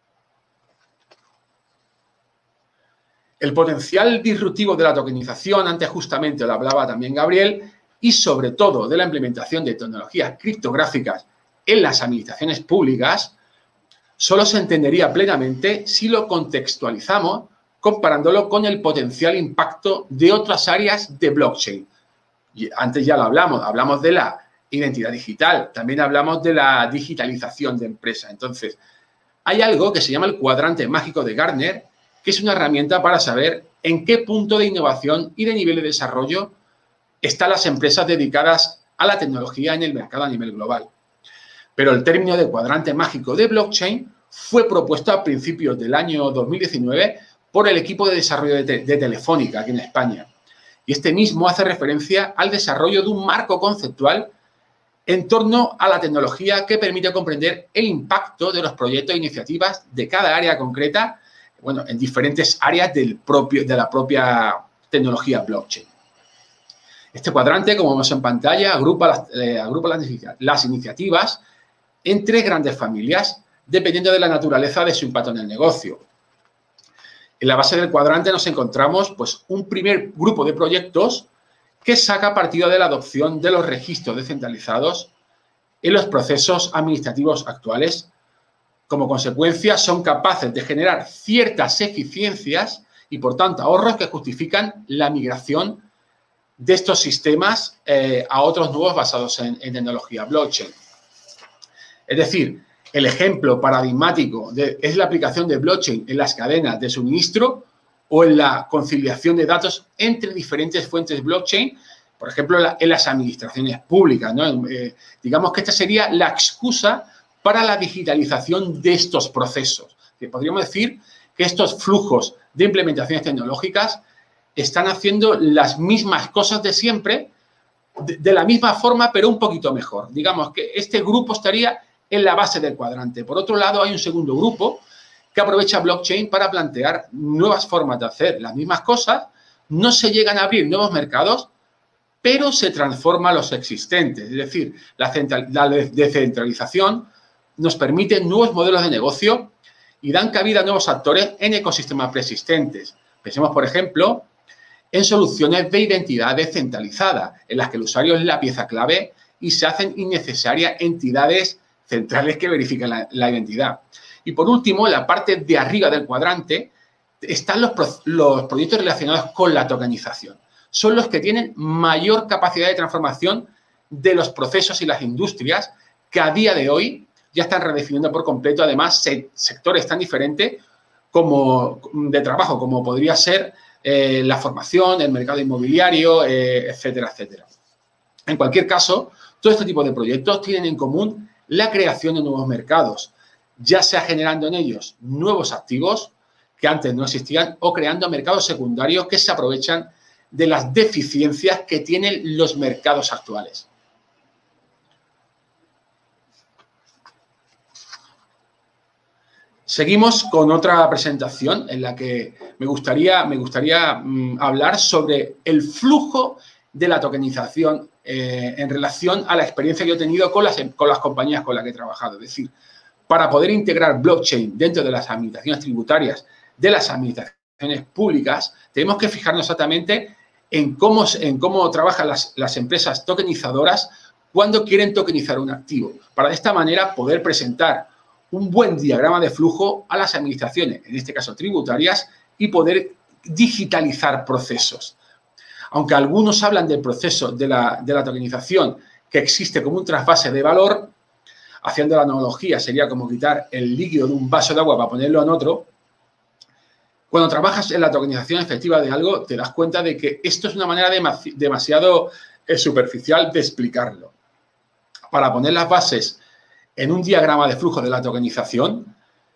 El potencial disruptivo de la tokenización, antes justamente lo hablaba también Gabriel, y sobre todo de la implementación de tecnologías criptográficas en las administraciones públicas, solo se entendería plenamente si lo contextualizamos comparándolo con el potencial impacto de otras áreas de blockchain. Y antes ya lo hablamos, hablamos de la identidad digital, también hablamos de la digitalización de empresas. Entonces, hay algo que se llama el cuadrante mágico de Gartner, que es una herramienta para saber en qué punto de innovación y de nivel de desarrollo están las empresas dedicadas a la tecnología en el mercado a nivel global. Pero el término de cuadrante mágico de blockchain fue propuesto a principios del año dos mil diecinueve por el equipo de desarrollo de, te de Telefónica aquí en España. Y este mismo hace referencia al desarrollo de un marco conceptual en torno a la tecnología que permite comprender el impacto de los proyectos e iniciativas de cada área concreta, bueno, en diferentes áreas del propio, de la propia tecnología blockchain. Este cuadrante, como vemos en pantalla, agrupa las, eh, agrupa las, las iniciativas en tres grandes familias, dependiendo de la naturaleza de su impacto en el negocio. En la base del cuadrante nos encontramos pues, un primer grupo de proyectos que saca partido de la adopción de los registros descentralizados en los procesos administrativos actuales. Como consecuencia, son capaces de generar ciertas eficiencias y, por tanto, ahorros que justifican la migración de estos sistemas eh, a otros nuevos basados en, en tecnología blockchain. Es decir, el ejemplo paradigmático de, es la aplicación de blockchain en las cadenas de suministro o en la conciliación de datos entre diferentes fuentes blockchain, por ejemplo, en, la, en las administraciones públicas, ¿no? Eh, digamos que esta sería la excusa para la digitalización de estos procesos. Que podríamos decir que estos flujos de implementaciones tecnológicas están haciendo las mismas cosas de siempre, de, de la misma forma, pero un poquito mejor. Digamos que este grupo estaría en la base del cuadrante. Por otro lado, hay un segundo grupo que aprovecha blockchain para plantear nuevas formas de hacer las mismas cosas. No se llegan a abrir nuevos mercados, pero se transforman los existentes. Es decir, la, central, la descentralización nos permite nuevos modelos de negocio y dan cabida a nuevos actores en ecosistemas preexistentes. Pensemos, por ejemplo, en soluciones de identidad descentralizada, en las que el usuario es la pieza clave y se hacen innecesarias entidades centrales que verifican la, la identidad. Y por último, en la parte de arriba del cuadrante, están los, pro los proyectos relacionados con la tokenización. Son los que tienen mayor capacidad de transformación de los procesos y las industrias que a día de hoy ya están redefiniendo por completo, además, se sectores tan diferentes como de trabajo, como podría ser eh, la formación, el mercado inmobiliario, eh, etcétera, etcétera. En cualquier caso, todo este tipo de proyectos tienen en común la creación de nuevos mercados, ya sea generando en ellos nuevos activos que antes no existían o creando mercados secundarios que se aprovechan de las deficiencias que tienen los mercados actuales. Seguimos con otra presentación en la que me gustaría, me gustaría mmm, hablar sobre el flujo de la tokenización eh, en relación a la experiencia que yo he tenido con las, con las compañías con las que he trabajado. Es decir, para poder integrar blockchain dentro de las administraciones tributarias de las administraciones públicas, tenemos que fijarnos exactamente en cómo, en cómo trabajan las, las empresas tokenizadoras cuando quieren tokenizar un activo, para de esta manera poder presentar un buen diagrama de flujo a las administraciones, en este caso tributarias, y poder digitalizar procesos. Aunque algunos hablan del proceso de la, de la tokenización que existe como un trasvase de valor, haciendo la analogía sería como quitar el líquido de un vaso de agua para ponerlo en otro. Cuando trabajas en la tokenización efectiva de algo, te das cuenta de que esto es una manera demasiado eh, superficial de explicarlo. Para poner las bases en un diagrama de flujo de la tokenización,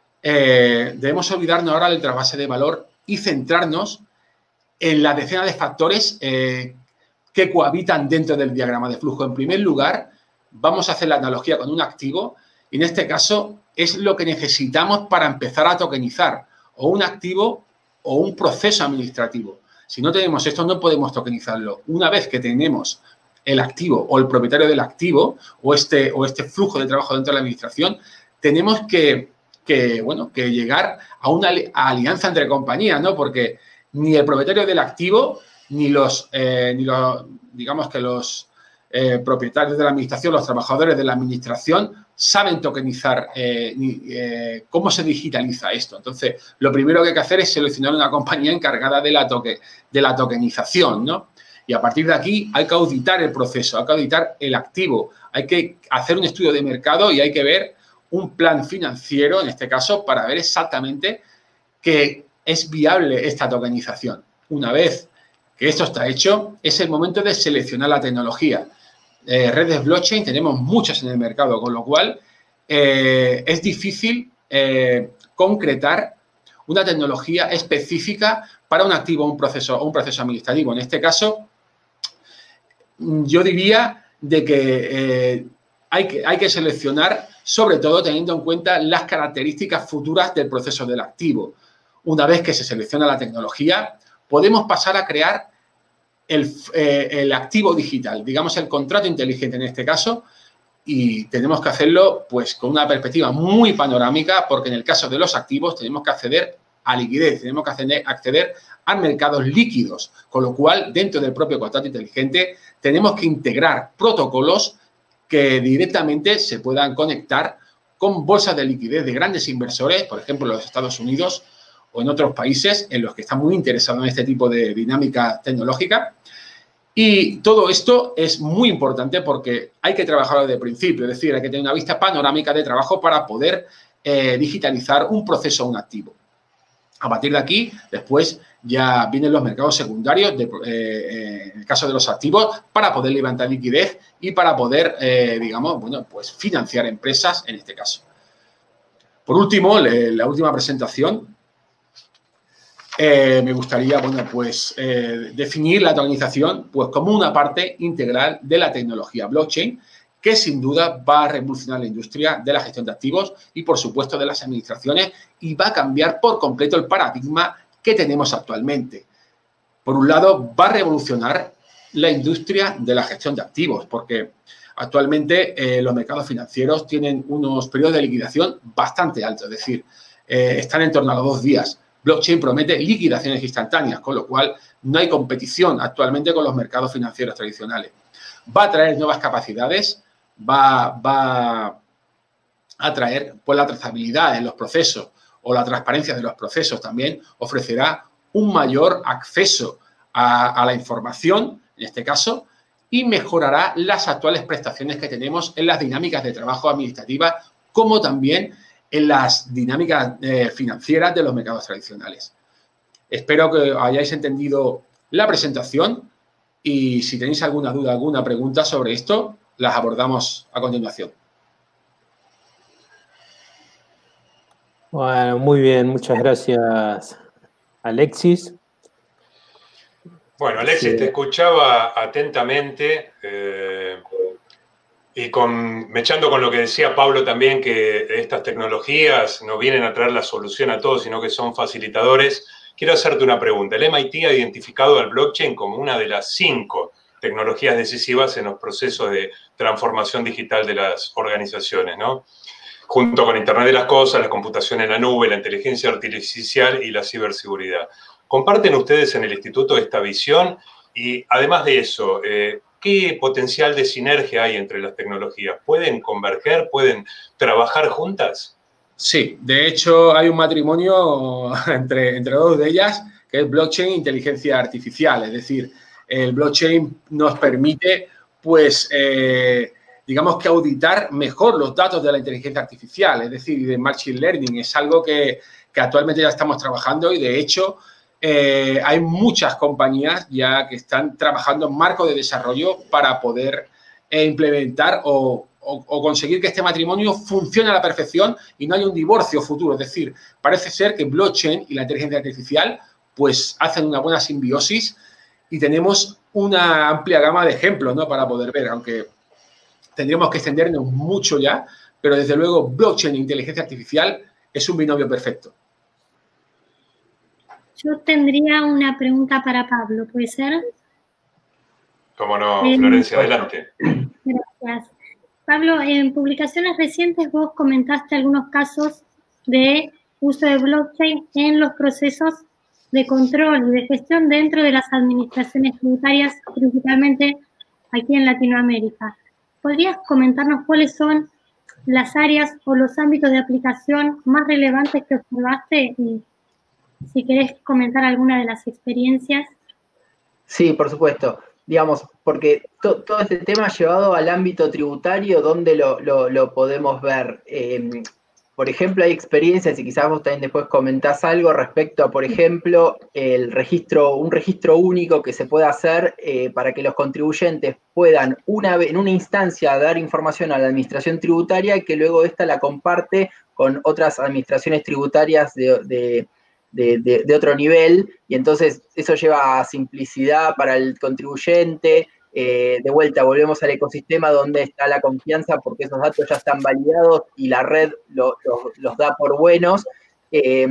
eh, debemos olvidarnos ahora del trasvase de valor y centrarnos en la decena de factores eh, que cohabitan dentro del diagrama de flujo. En primer lugar, vamos a hacer la analogía con un activo y en este caso es lo que necesitamos para empezar a tokenizar o un activo o un proceso administrativo. Si no tenemos esto, no podemos tokenizarlo. Una vez que tenemos el activo o el propietario del activo o este, o este flujo de trabajo dentro de la administración, tenemos que, que, bueno, que llegar a una alianza entre compañías, ¿no? Porque ni el propietario del activo ni los, eh, ni los digamos que los eh, propietarios de la administración, los trabajadores de la administración saben tokenizar eh, ni, eh, cómo se digitaliza esto. Entonces, lo primero que hay que hacer es seleccionar una compañía encargada de la, toque, de la tokenización, ¿no? Y a partir de aquí hay que auditar el proceso, hay que auditar el activo, hay que hacer un estudio de mercado y hay que ver un plan financiero, en este caso, para ver exactamente que es viable esta tokenización. Una vez que esto está hecho, es el momento de seleccionar la tecnología. Eh, redes blockchain tenemos muchas en el mercado, con lo cual eh, es difícil eh, concretar una tecnología específica para un activo o un proceso, o un proceso administrativo. En este caso, yo diría de que, eh, hay que hay que seleccionar, sobre todo teniendo en cuenta las características futuras del proceso del activo. Una vez que se selecciona la tecnología, podemos pasar a crear el, eh, el activo digital, digamos el contrato inteligente en este caso, y tenemos que hacerlo pues con una perspectiva muy panorámica, porque en el caso de los activos tenemos que acceder a liquidez, tenemos que acceder, acceder a mercados líquidos, con lo cual dentro del propio contrato inteligente tenemos que integrar protocolos que directamente se puedan conectar con bolsas de liquidez de grandes inversores, por ejemplo, en los Estados Unidos o en otros países en los que están muy interesados en este tipo de dinámica tecnológica. Y todo esto es muy importante porque hay que trabajar desde el principio, es decir, hay que tener una vista panorámica de trabajo para poder eh, digitalizar un proceso o un activo. A partir de aquí, después ya vienen los mercados secundarios, de, eh, en el caso de los activos, para poder levantar liquidez y para poder, eh, digamos, bueno, pues financiar empresas en este caso. Por último, le, la última presentación, eh, me gustaría, bueno, pues eh, definir la tokenización pues como una parte integral de la tecnología blockchain, que sin duda va a revolucionar la industria de la gestión de activos y, por supuesto, de las administraciones y va a cambiar por completo el paradigma que tenemos actualmente. Por un lado, va a revolucionar la industria de la gestión de activos porque actualmente eh, los mercados financieros tienen unos periodos de liquidación bastante altos, es decir, eh, están en torno a los dos días. Blockchain promete liquidaciones instantáneas, con lo cual no hay competición actualmente con los mercados financieros tradicionales. Va a traer nuevas capacidades, Va, va, a traer pues, la trazabilidad en los procesos o la transparencia de los procesos. También ofrecerá un mayor acceso a, a la información, en este caso, y mejorará las actuales prestaciones que tenemos en las dinámicas de trabajo administrativas, como también en las dinámicas eh, financieras de los mercados tradicionales. Espero que hayáis entendido la presentación y si tenéis alguna duda, alguna pregunta sobre esto, las abordamos a continuación. Bueno, muy bien, muchas gracias, Alexis. Bueno, Alexis, Sí. te escuchaba atentamente eh, y con, mechando con lo que decía Pablo también, que estas tecnologías no vienen a traer la solución a todo, sino que son facilitadores. Quiero hacerte una pregunta. El M I T ha identificado al blockchain como una de las cinco tecnologías decisivas en los procesos de transformación digital de las organizaciones, ¿no? Junto con Internet de las Cosas, la computación en la nube, la inteligencia artificial y la ciberseguridad. ¿Comparten ustedes en el instituto esta visión? Y además de eso, eh, ¿qué potencial de sinergia hay entre las tecnologías? ¿Pueden converger? ¿Pueden trabajar juntas? Sí, de hecho hay un matrimonio entre, entre dos de ellas, que es blockchain e inteligencia artificial. Es decir, el blockchain nos permite, pues, eh, digamos que auditar mejor los datos de la inteligencia artificial, es decir, de machine learning. Es algo que, que actualmente ya estamos trabajando y, de hecho, eh, hay muchas compañías ya que están trabajando en marco de desarrollo para poder eh, implementar o, o, o conseguir que este matrimonio funcione a la perfección y no haya un divorcio futuro. Es decir, parece ser que blockchain y la inteligencia artificial pues hacen una buena simbiosis y tenemos una amplia gama de ejemplos, ¿no?, para poder ver, aunque tendríamos que extendernos mucho ya, pero desde luego blockchain e inteligencia artificial es un binomio perfecto. Yo tendría una pregunta para Pablo, ¿puede ser? Cómo no, Eh, Florencia, adelante. Gracias. Pablo, en publicaciones recientes vos comentaste algunos casos de uso de blockchain en los procesos de control y de gestión dentro de las administraciones tributarias, principalmente aquí en Latinoamérica. ¿Podrías comentarnos cuáles son las áreas o los ámbitos de aplicación más relevantes que observaste? Y si querés comentar alguna de las experiencias. Sí, por supuesto. Digamos, porque to, todo este tema llevado al ámbito tributario, ¿dónde lo, lo, lo podemos ver? Eh, por ejemplo, hay experiencias, y quizás vos también después comentás algo respecto a, por ejemplo, el registro, un registro único que se puede hacer eh, para que los contribuyentes puedan una vez, en una instancia, dar información a la administración tributaria y que luego ésta la comparte con otras administraciones tributarias de, de De, de, de otro nivel, y entonces eso lleva a simplicidad para el contribuyente. Eh, de vuelta, volvemos al ecosistema donde está la confianza porque esos datos ya están validados y la red lo, lo, los da por buenos. Eh,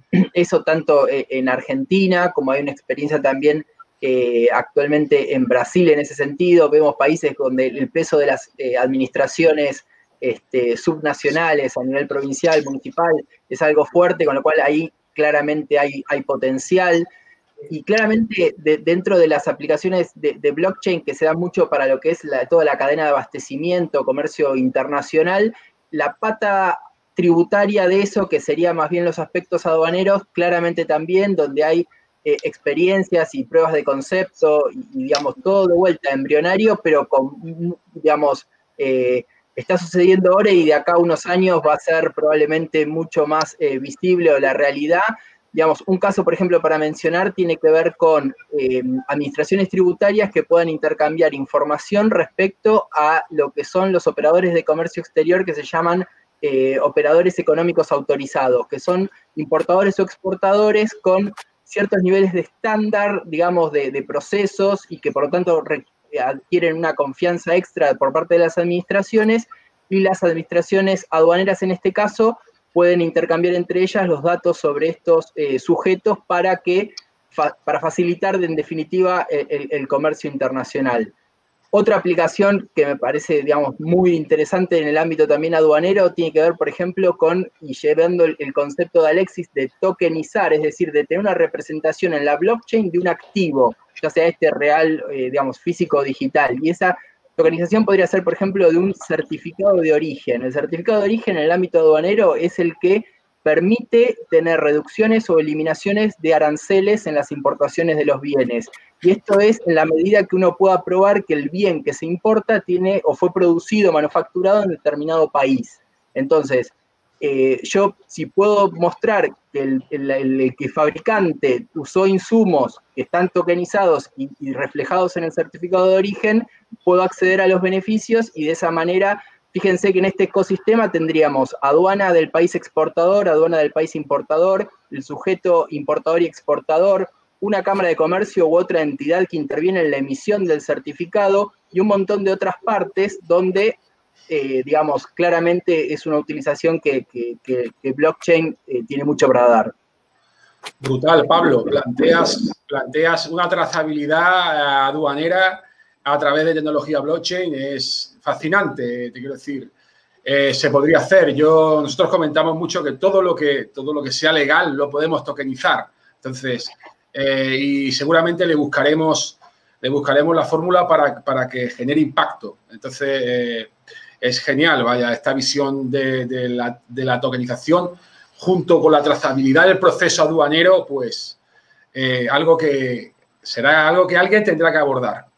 eso tanto en Argentina, como hay una experiencia también eh, actualmente en Brasil en ese sentido. Vemos países donde el peso de las eh, administraciones este, subnacionales a nivel provincial, municipal, es algo fuerte, con lo cual ahí claramente hay, hay potencial, y claramente de, dentro de las aplicaciones de, de blockchain que se dan mucho para lo que es la, toda la cadena de abastecimiento, comercio internacional, la pata tributaria de eso, que sería más bien los aspectos aduaneros, claramente también, donde hay eh, experiencias y pruebas de concepto, y, y digamos, todo de vuelta embrionario, pero con, digamos, eh, está sucediendo ahora y de acá a unos años va a ser probablemente mucho más eh, visible la realidad. Digamos, un caso, por ejemplo, para mencionar, tiene que ver con eh, administraciones tributarias que puedan intercambiar información respecto a lo que son los operadores de comercio exterior que se llaman eh, operadores económicos autorizados, que son importadores o exportadores con ciertos niveles de estándar, digamos, de, de procesos y que por lo tanto adquieren una confianza extra por parte de las administraciones, y las administraciones aduaneras en este caso pueden intercambiar entre ellas los datos sobre estos eh, sujetos para, que, fa, para facilitar en definitiva el, el comercio internacional. Otra aplicación que me parece, digamos, muy interesante en el ámbito también aduanero tiene que ver, por ejemplo, con, y llevando el, el concepto de Alexis, de tokenizar, es decir, de tener una representación en la blockchain de un activo, ya sea este real, eh, digamos, físico o digital. Y esa tokenización podría ser, por ejemplo, de un certificado de origen. El certificado de origen en el ámbito aduanero es el que permite tener reducciones o eliminaciones de aranceles en las importaciones de los bienes. Y esto es en la medida que uno pueda probar que el bien que se importa tiene o fue producido o manufacturado en determinado país. Entonces, eh, yo si puedo mostrar que el, el, el, el fabricante usó insumos que están tokenizados y, y reflejados en el certificado de origen, puedo acceder a los beneficios y de esa manera... Fíjense que en este ecosistema tendríamos aduana del país exportador, aduana del país importador, el sujeto importador y exportador, una cámara de comercio u otra entidad que interviene en la emisión del certificado y un montón de otras partes donde, eh, digamos, claramente es una utilización que, que, que, que blockchain eh, tiene mucho para dar. Brutal, Pablo. Planteas, planteas una trazabilidad aduanera a través de tecnología blockchain, es fascinante, te quiero decir. Eh, se podría hacer. Yo, nosotros comentamos mucho que todo lo que, todo lo que sea legal lo podemos tokenizar. Entonces, eh, y seguramente le buscaremos, le buscaremos la fórmula para, para que genere impacto. Entonces, eh, es genial, vaya, esta visión de, de, la, de la tokenización junto con la trazabilidad del proceso aduanero, pues eh, algo que será algo que alguien tendrá que abordar.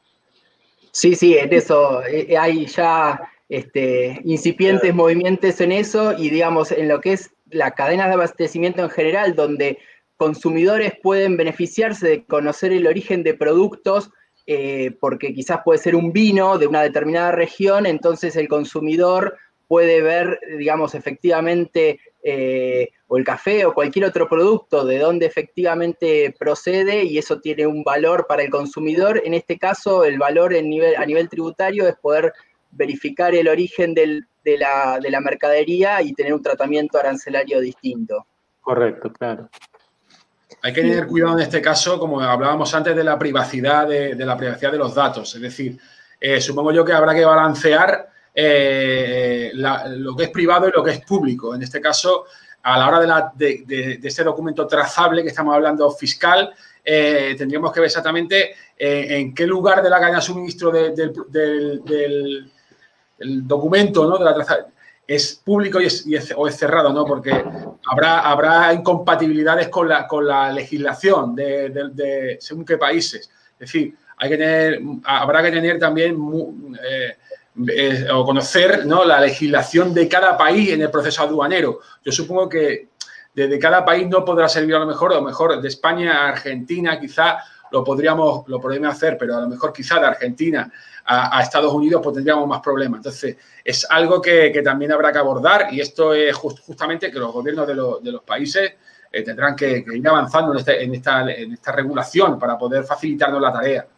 Sí, sí, en eso eh, hay ya este, incipientes movimientos en eso y, digamos, en lo que es la cadena de abastecimiento en general, donde consumidores pueden beneficiarse de conocer el origen de productos, eh, porque quizás puede ser un vino de una determinada región, entonces el consumidor puede ver, digamos, efectivamente, eh, o el café o cualquier otro producto, de dónde efectivamente procede, y eso tiene un valor para el consumidor. En este caso, el valor en nivel, a nivel tributario es poder verificar el origen del, de, la, de la mercadería y tener un tratamiento arancelario distinto. Correcto, claro. Hay que tener cuidado en este caso, como hablábamos antes, de la privacidad de, de la privacidad de los datos. Es decir, eh, supongo yo que habrá que balancear eh, la, lo que es privado y lo que es público. En este caso, a la hora de, la, de, de, de este documento trazable que estamos hablando fiscal, eh, tendríamos que ver exactamente eh, en qué lugar de la cadena de suministro de, de, del, del, del documento, ¿no? De la trazabilidad, es público y es, y es, o es cerrado, ¿no? Porque habrá, habrá incompatibilidades con la, con la legislación de, de, de según qué países. Es decir, hay que tener, habrá que tener también eh, eh, o conocer, ¿no?, la legislación de cada país en el proceso aduanero. Yo supongo que desde cada país no podrá servir a lo mejor, a lo mejor de España a Argentina quizá lo podríamos, lo podríamos hacer, pero a lo mejor quizá de Argentina a, a Estados Unidos pues tendríamos más problemas. Entonces, es algo que, que también habrá que abordar, y esto es just, justamente que los gobiernos de, lo, de los países eh, tendrán que, que ir avanzando en, este, en, esta, en esta regulación para poder facilitarnos la tarea.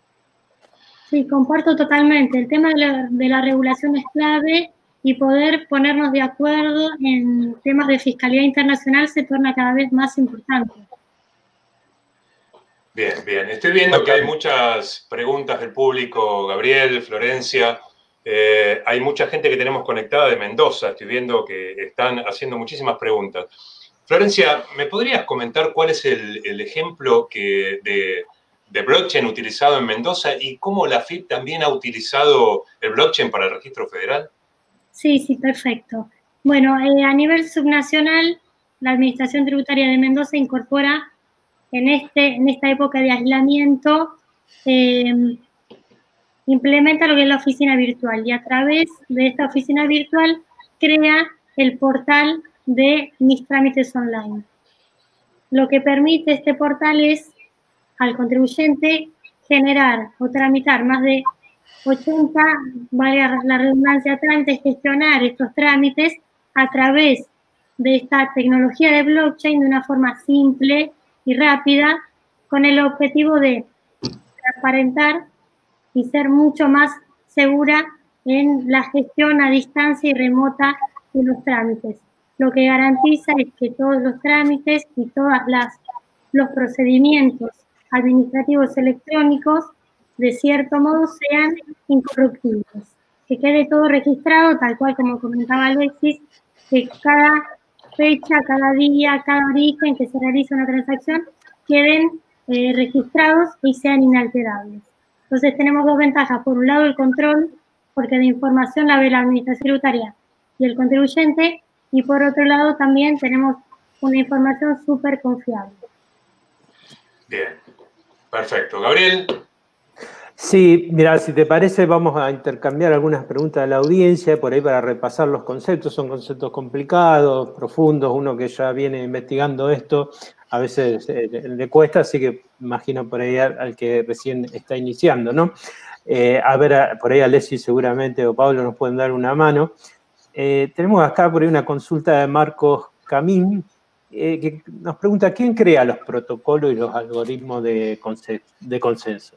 Sí, comparto totalmente. El tema de la, de la regulación es clave, y poder ponernos de acuerdo en temas de fiscalidad internacional se torna cada vez más importante. Bien, bien. Estoy viendo que hay muchas preguntas del público, Gabriel, Florencia. Eh, hay mucha gente que tenemos conectada de Mendoza. Estoy viendo que están haciendo muchísimas preguntas. Florencia, ¿me podrías comentar cuál es el, el ejemplo que de, de blockchain utilizado en Mendoza y cómo la F I P también ha utilizado el blockchain para el registro federal? Sí, sí, perfecto. Bueno, eh, a nivel subnacional, la Administración Tributaria de Mendoza incorpora en, este, en esta época de aislamiento, eh, implementa lo que es la oficina virtual, y a través de esta oficina virtual crea el portal de Mis Trámites Online. Lo que permite este portal es al contribuyente generar o tramitar más de ochenta, valga la redundancia, trámites, gestionar estos trámites a través de esta tecnología de blockchain de una forma simple y rápida, con el objetivo de transparentar y ser mucho más segura en la gestión a distancia y remota de los trámites. Lo que garantiza es que todos los trámites y todos los procedimientos administrativos electrónicos, de cierto modo, sean incorruptibles. Que quede todo registrado, tal cual como comentaba Alexis, que cada fecha, cada día, cada origen que se realiza una transacción queden eh, registrados y sean inalterables. Entonces tenemos dos ventajas. Por un lado el control, porque de información la ve la administración tributaria y el contribuyente, y por otro lado también tenemos una información súper confiable. Bien, perfecto. Gabriel. Sí, mira, si te parece vamos a intercambiar algunas preguntas de la audiencia, por ahí para repasar los conceptos. Son conceptos complicados, profundos, uno que ya viene investigando esto, a veces eh, le cuesta, así que imagino por ahí al, al que recién está iniciando, ¿no? Eh, a ver, a, por ahí Alessi seguramente o Pablo nos pueden dar una mano. Eh, tenemos acá por ahí una consulta de Marcos Camín, eh, que nos pregunta, ¿quién crea los protocolos y los algoritmos de, consen de consenso?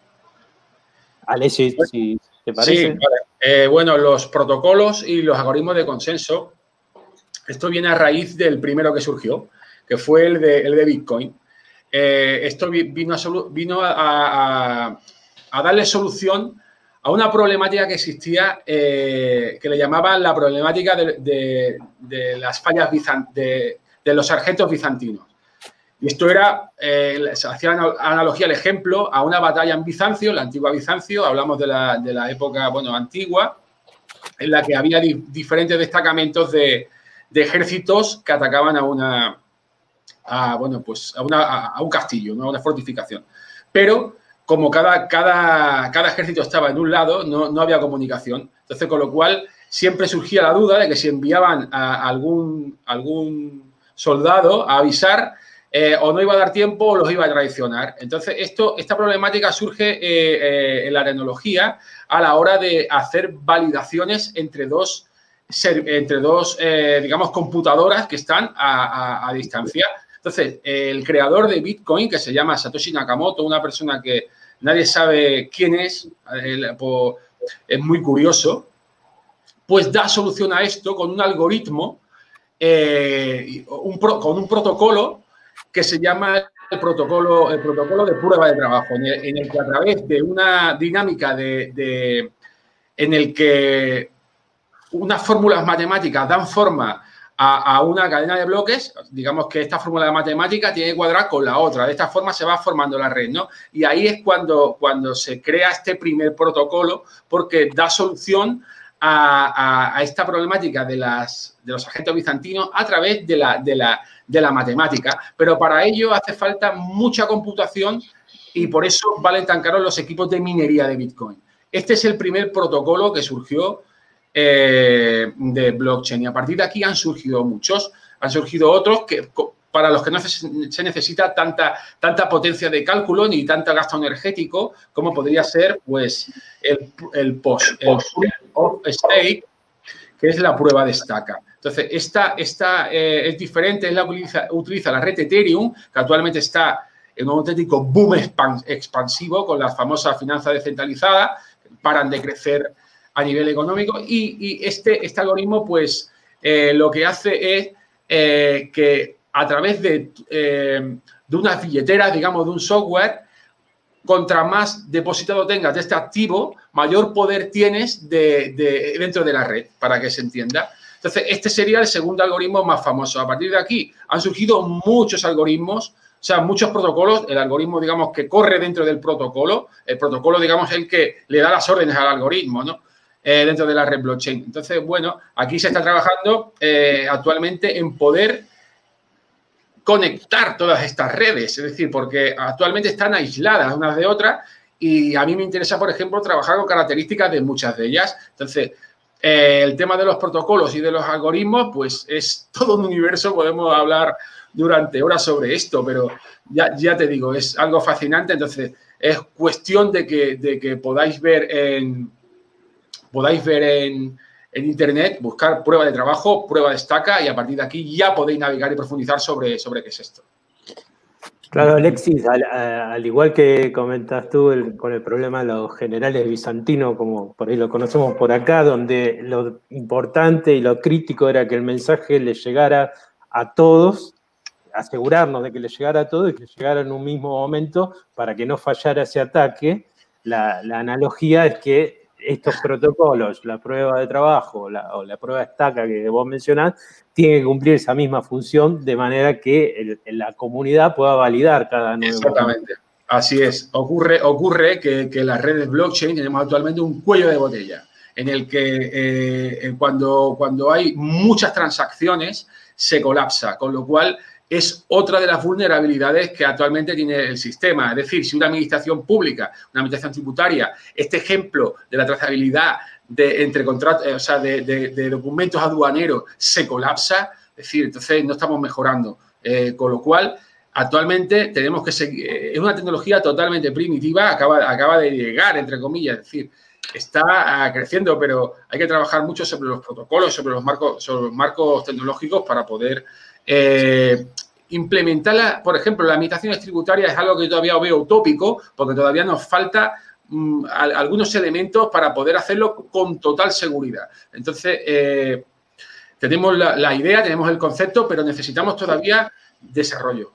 Alessi, si te parece. Sí, vale. Eh, bueno, los protocolos y los algoritmos de consenso, esto viene a raíz del primero que surgió, que fue el de, el de Bitcoin. Eh, esto vino, a, vino a, a, a darle solución a una problemática que existía, eh, que le llamaban la problemática de, de, de las fallas de, de los sargentos bizantinos. Y esto era, eh, se hacía analogía al ejemplo a una batalla en Bizancio, la antigua Bizancio, hablamos de la, de la época, bueno, antigua, en la que había di diferentes destacamentos de, de ejércitos que atacaban a una, a, bueno, pues a, una, a, a un castillo, ¿no? A una fortificación. Pero como cada, cada, cada ejército estaba en un lado, no, no había comunicación. Entonces, con lo cual, siempre surgía la duda de que si enviaban a algún, algún soldado a avisar, Eh, o no iba a dar tiempo o los iba a traicionar. Entonces, esto, esta problemática surge eh, eh, en la tecnología a la hora de hacer validaciones entre dos, entre dos eh, digamos, computadoras que están a, a, a distancia. Entonces, eh, el creador de Bitcoin, que se llama Satoshi Nakamoto, una persona que nadie sabe quién es, eh, pues, es muy curioso, pues da solución a esto con un algoritmo, eh, un pro, con un protocolo que se llama el protocolo, el protocolo de prueba de trabajo, en el, en el que a través de una dinámica de, de, en el que unas fórmulas matemáticas dan forma a, a una cadena de bloques, digamos que esta fórmula de matemática tiene que cuadrar con la otra, de esta forma se va formando la red, ¿no? Y ahí es cuando, cuando se crea este primer protocolo, porque da solución a, a, a esta problemática de, las, de los agentes bizantinos a través de la, de la de la matemática, pero para ello hace falta mucha computación y por eso valen tan caros los equipos de minería de Bitcoin. Este es el primer protocolo que surgió eh, de blockchain y a partir de aquí han surgido muchos, han surgido otros que para los que no se necesita tanta, tanta potencia de cálculo ni tanto gasto energético como podría ser pues el, el POS, el Proof of Stake, que es la prueba de estaca. Entonces, esta, esta eh, es diferente, es la que utiliza, utiliza la red Ethereum, que actualmente está en un auténtico boom expansivo con las famosas finanzas descentralizadas, que paran de crecer a nivel económico. Y, y este, este algoritmo, pues, eh, lo que hace es eh, que a través de, eh, de unas billeteras, digamos, de un software, contra más depositado tengas de este activo, mayor poder tienes de, de, dentro de la red, para que se entienda. Entonces, este sería el segundo algoritmo más famoso. A partir de aquí han surgido muchos algoritmos, o sea, muchos protocolos. El algoritmo, digamos, que corre dentro del protocolo. El protocolo, digamos, es el que le da las órdenes al algoritmo, ¿no? Eh, dentro de la red blockchain. Entonces, bueno, aquí se está trabajando eh, actualmente en poder conectar todas estas redes. Es decir, porque actualmente están aisladas unas de otras y a mí me interesa, por ejemplo, trabajar con características de muchas de ellas. Entonces, Eh, el tema de los protocolos y de los algoritmos, pues es todo un universo, podemos hablar durante horas sobre esto, pero ya, ya te digo, es algo fascinante, entonces es cuestión de que, de que podáis ver en, podáis ver en, en internet, buscar prueba de trabajo, prueba de estaca y a partir de aquí ya podéis navegar y profundizar sobre, sobre qué es esto. Claro, Alexis, al, al igual que comentas tú el, con el problema de los generales bizantinos, como por ahí lo conocemos por acá, donde lo importante y lo crítico era que el mensaje le llegara a todos, asegurarnos de que le llegara a todos y que llegara en un mismo momento para que no fallara ese ataque. La, la analogía es que estos protocolos, la prueba de trabajo la, o la prueba de estaca que vos mencionás, tiene que cumplir esa misma función de manera que el, la comunidad pueda validar cada nuevo. Exactamente. Así es. Ocurre, ocurre que, que las redes blockchain tenemos actualmente un cuello de botella en el que eh, cuando, cuando hay muchas transacciones se colapsa, con lo cual es otra de las vulnerabilidades que actualmente tiene el sistema. Es decir, si una administración pública, una administración tributaria, este ejemplo de la trazabilidad de, entre contratos, o sea, de, de, de documentos aduaneros se colapsa, es decir, entonces no estamos mejorando. Eh, con lo cual, actualmente tenemos que seguir, es una tecnología totalmente primitiva, acaba, acaba de llegar, entre comillas, es decir, está uh, creciendo, pero hay que trabajar mucho sobre los protocolos, sobre los marcos, sobre los marcos tecnológicos para poder eh, implementarla. Por ejemplo, las administraciones tributarias es algo que todavía veo utópico, porque todavía nos falta um, a, algunos elementos para poder hacerlo con total seguridad. Entonces, eh, tenemos la, la idea, tenemos el concepto, pero necesitamos todavía desarrollo.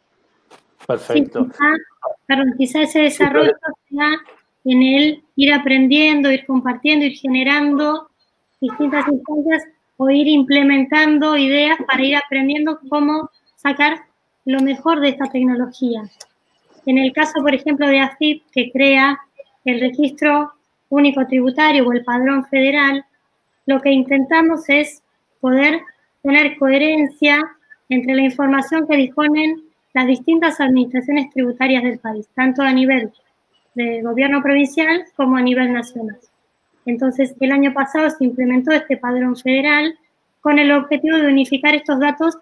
Perfecto. Sí, quizá, perdón, quizá ese desarrollo sea en el ir aprendiendo, ir compartiendo, ir generando distintas instancias o ir implementando ideas para ir aprendiendo cómo sacar lo mejor de esta tecnología. En el caso, por ejemplo, de A F I P, que crea el registro único tributario o el padrón federal, lo que intentamos es poder tener coherencia entre la información que disponen las distintas administraciones tributarias del país, tanto a nivel de gobierno provincial como a nivel nacional. Entonces, el año pasado se implementó este padrón federal con el objetivo de unificar estos datos,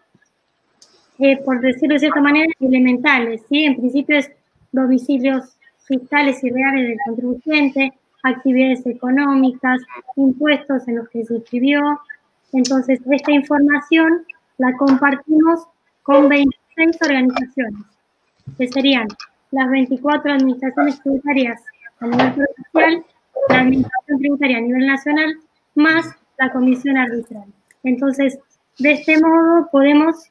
eh, por decirlo de cierta manera, elementales, ¿sí? En principio es domicilios fiscales y reales del contribuyente, actividades económicas, impuestos en los que se inscribió. Entonces, esta información la compartimos con veintiséis organizaciones, que serían las veinticuatro administraciones tributarias a nivel provincial, la administración tributaria a nivel nacional, más la comisión arbitral. Entonces, de este modo podemos,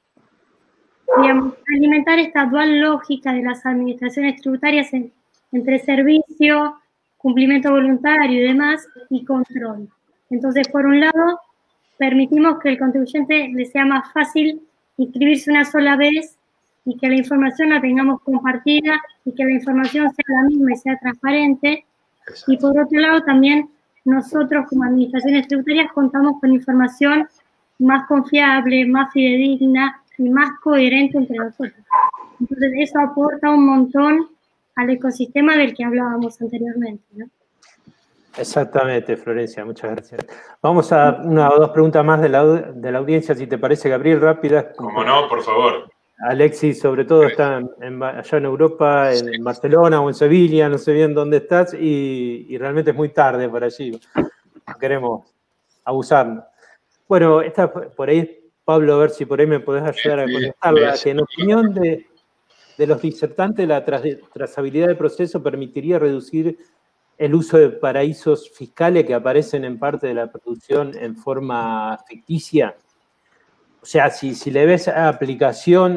digamos, alimentar esta dual lógica de las administraciones tributarias en, entre servicio, cumplimiento voluntario y demás, y control. Entonces, por un lado, permitimos que el contribuyente le sea más fácil inscribirse una sola vez y que la información la tengamos compartida y que la información sea la misma y sea transparente. Exacto. Y por otro lado, también nosotros como administraciones tributarias contamos con información más confiable, más fidedigna y más coherente entre nosotros. Entonces, eso aporta un montón al ecosistema del que hablábamos anteriormente, ¿no? Exactamente, Florencia, muchas gracias. Vamos a una o dos preguntas más de la, de la audiencia, si te parece, Gabriel, rápidas. Como no, por favor. Alexis, sobre todo, está en, en, allá en Europa, en, en Barcelona o en Sevilla, no sé bien dónde estás, y, y realmente es muy tarde por allí. No queremos abusarnos. Bueno, esta, por ahí, Pablo, a ver si por ahí me podés ayudar a contestarla, que en opinión de, de los disertantes, la tras, trazabilidad del proceso permitiría reducir el uso de paraísos fiscales que aparecen en parte de la producción en forma ficticia. O sea, si, si le ves aplicación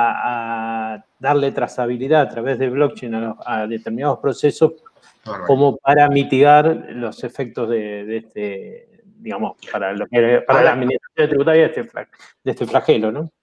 a, a darle trazabilidad a través de blockchain a, los, a determinados procesos, right, como para mitigar los efectos de, de este, digamos, para, lo que, para la administración tributaria de este, de este flagelo, ¿no?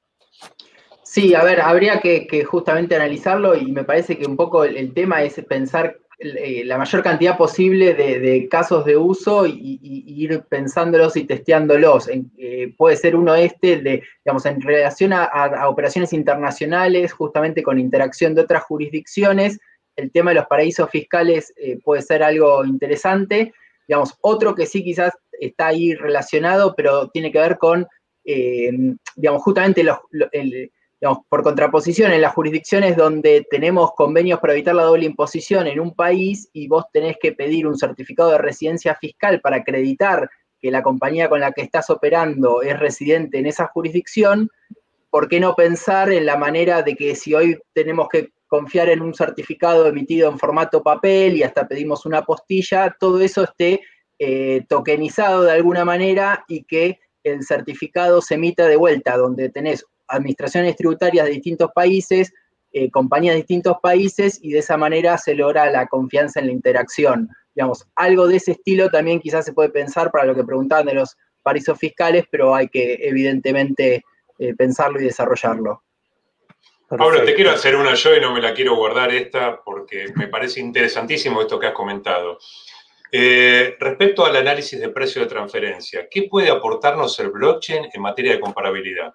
Sí, a ver, habría que, que justamente analizarlo y me parece que un poco el, el tema es pensar la mayor cantidad posible de, de casos de uso y, y, y ir pensándolos y testeándolos. En, eh, puede ser uno este, de, digamos, en relación a, a operaciones internacionales, justamente con interacción de otras jurisdicciones, el tema de los paraísos fiscales eh, puede ser algo interesante. Digamos, otro que sí quizás está ahí relacionado, pero tiene que ver con, eh, digamos, justamente los, el, digamos, por contraposición, en las jurisdicciones donde tenemos convenios para evitar la doble imposición en un país y vos tenés que pedir un certificado de residencia fiscal para acreditar que la compañía con la que estás operando es residente en esa jurisdicción, ¿por qué no pensar en la manera de que si hoy tenemos que confiar en un certificado emitido en formato papel y hasta pedimos una apostilla, todo eso esté eh, tokenizado de alguna manera y que el certificado se emita de vuelta, donde tenés administraciones tributarias de distintos países, eh, compañías de distintos países, y de esa manera se logra la confianza en la interacción. Digamos, algo de ese estilo también quizás se puede pensar para lo que preguntaban de los paraísos fiscales, pero hay que evidentemente eh, pensarlo y desarrollarlo. Pablo, te quiero hacer una yo y no me la quiero guardar esta porque me parece interesantísimo esto que has comentado. Eh, respecto al análisis de precio de transferencia, ¿qué puede aportarnos el blockchain en materia de comparabilidad?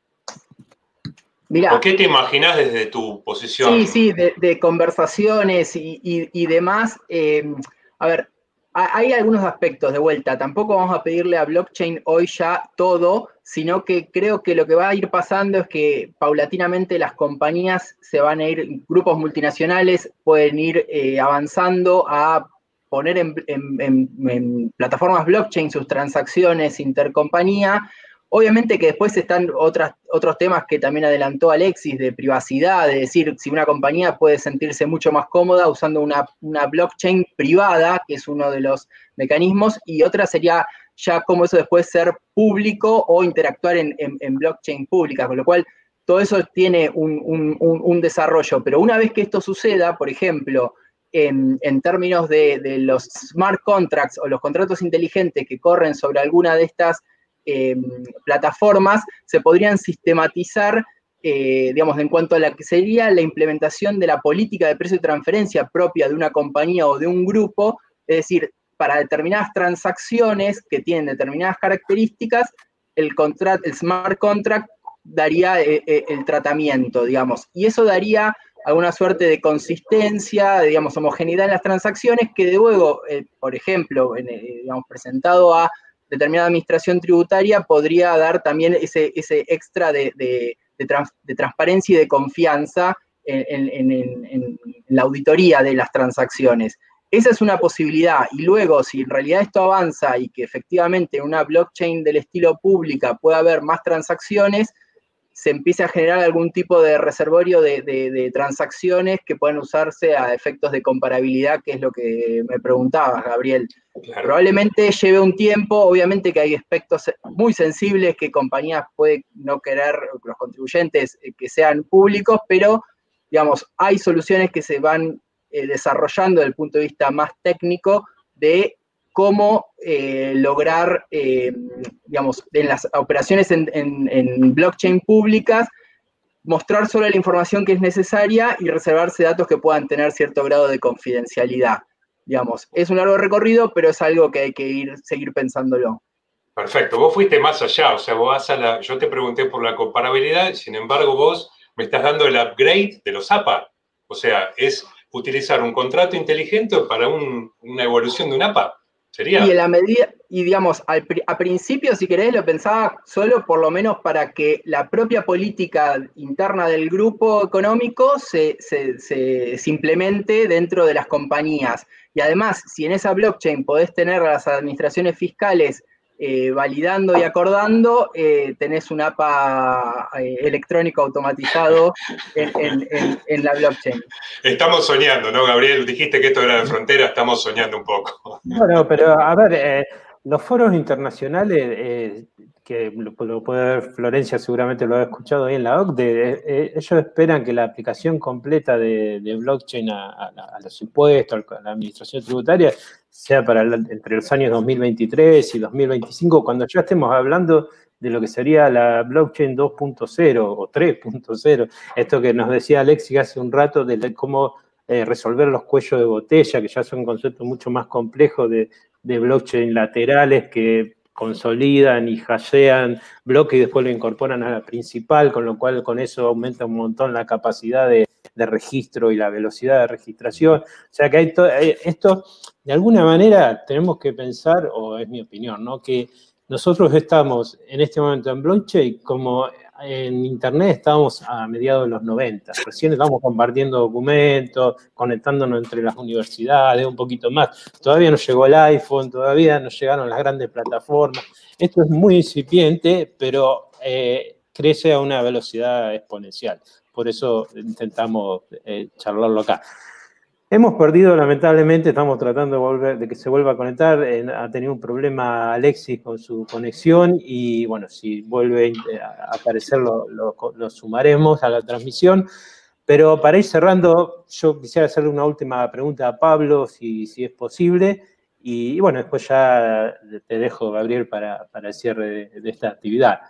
Mirá, ¿O qué te imaginas desde tu posición? Sí, sí, de, de conversaciones y, y, y demás. Eh, a ver, hay algunos aspectos de vuelta. Tampoco vamos a pedirle a blockchain hoy ya todo, sino que creo que lo que va a ir pasando es que paulatinamente las compañías se van a ir, grupos multinacionales pueden ir eh, avanzando a poner en, en, en, en plataformas blockchain sus transacciones intercompañía. Obviamente que después están otras, otros temas que también adelantó Alexis de privacidad, de decir, si una compañía puede sentirse mucho más cómoda usando una, una blockchain privada, que es uno de los mecanismos, y otra sería ya cómo eso después ser público o interactuar en, en, en blockchain pública, con lo cual todo eso tiene un, un, un, un desarrollo. Pero una vez que esto suceda, por ejemplo, en, en términos de, de los smart contracts o los contratos inteligentes que corren sobre alguna de estas Eh, plataformas, se podrían sistematizar, eh, digamos, en cuanto a la que sería la implementación de la política de precio de transferencia propia de una compañía o de un grupo, es decir, para determinadas transacciones que tienen determinadas características, el, contract, el smart contract daría eh, eh, el tratamiento, digamos, y eso daría alguna suerte de consistencia, digamos, homogeneidad en las transacciones que de luego, eh, por ejemplo, en, eh, digamos, presentado a determinada administración tributaria podría dar también ese, ese extra de, de, de, trans, de transparencia y de confianza en, en, en, en la auditoría de las transacciones. Esa es una posibilidad, y luego si en realidad esto avanza y que efectivamente en una blockchain del estilo pública pueda haber más transacciones, se empieza a generar algún tipo de reservorio de, de, de transacciones que pueden usarse a efectos de comparabilidad, que es lo que me preguntabas, Gabriel. Claro. Probablemente lleve un tiempo, obviamente que hay aspectos muy sensibles que compañías pueden no querer, los contribuyentes, eh, que sean públicos, pero, digamos, hay soluciones que se van eh, desarrollando desde el punto de vista más técnico de cómo eh, lograr, eh, digamos, en las operaciones en, en, en blockchain públicas, mostrar solo la información que es necesaria y reservarse datos que puedan tener cierto grado de confidencialidad. Digamos, es un largo recorrido, pero es algo que hay que ir, seguir pensándolo. Perfecto, vos fuiste más allá, o sea, vos vas a la, yo te pregunté por la comparabilidad, sin embargo vos me estás dando el upgrade de los A P A. O sea, es utilizar un contrato inteligente para un, una evolución de un A P A. ¿Sería? Y en la medida, y digamos, al, a principio, si querés, lo pensaba solo por lo menos para que la propia política interna del grupo económico se, se, se, se implemente dentro de las compañías. Y además, si en esa blockchain podés tener a las administraciones fiscales eh, validando y acordando, eh, tenés un A P A eh, electrónico automatizado en, en, en, en la blockchain. Estamos soñando, ¿no, Gabriel? Dijiste que esto era de frontera, estamos soñando un poco. Bueno, pero a ver, eh, los foros internacionales, eh, que lo, lo puede ver Florencia, seguramente lo ha escuchado ahí en la O C D E, eh, ellos esperan que la aplicación completa de, de blockchain a, a, a los impuestos, a la administración tributaria, sea para el, entre los años dos mil veintitrés y dos mil veinticinco, cuando ya estemos hablando de lo que sería la blockchain dos punto cero o tres punto cero. Esto que nos decía Alexis hace un rato de cómo eh, resolver los cuellos de botella, que ya son conceptos mucho más complejos de, de blockchain laterales que consolidan y hashean bloques y después lo incorporan a la principal, con lo cual con eso aumenta un montón la capacidad de, de registro y la velocidad de registración. O sea que hay to, esto, de alguna manera, tenemos que pensar, o es mi opinión, ¿no?, que nosotros estamos en este momento en blockchain como en Internet estábamos a mediados de los noventa. Recién estamos compartiendo documentos, conectándonos entre las universidades, un poquito más. Todavía no llegó el iPhone, todavía no llegaron las grandes plataformas. Esto es muy incipiente, pero eh, crece a una velocidad exponencial. Por eso intentamos eh, charlarlo acá. Hemos perdido, lamentablemente, estamos tratando de, volver, de que se vuelva a conectar. Eh, ha tenido un problema Alexis con su conexión y, bueno, si vuelve a aparecer lo, lo, lo sumaremos a la transmisión. Pero para ir cerrando, yo quisiera hacerle una última pregunta a Pablo, si, si es posible. Y, y, bueno, después ya te dejo, Gabriel, para, para el cierre de, de esta actividad.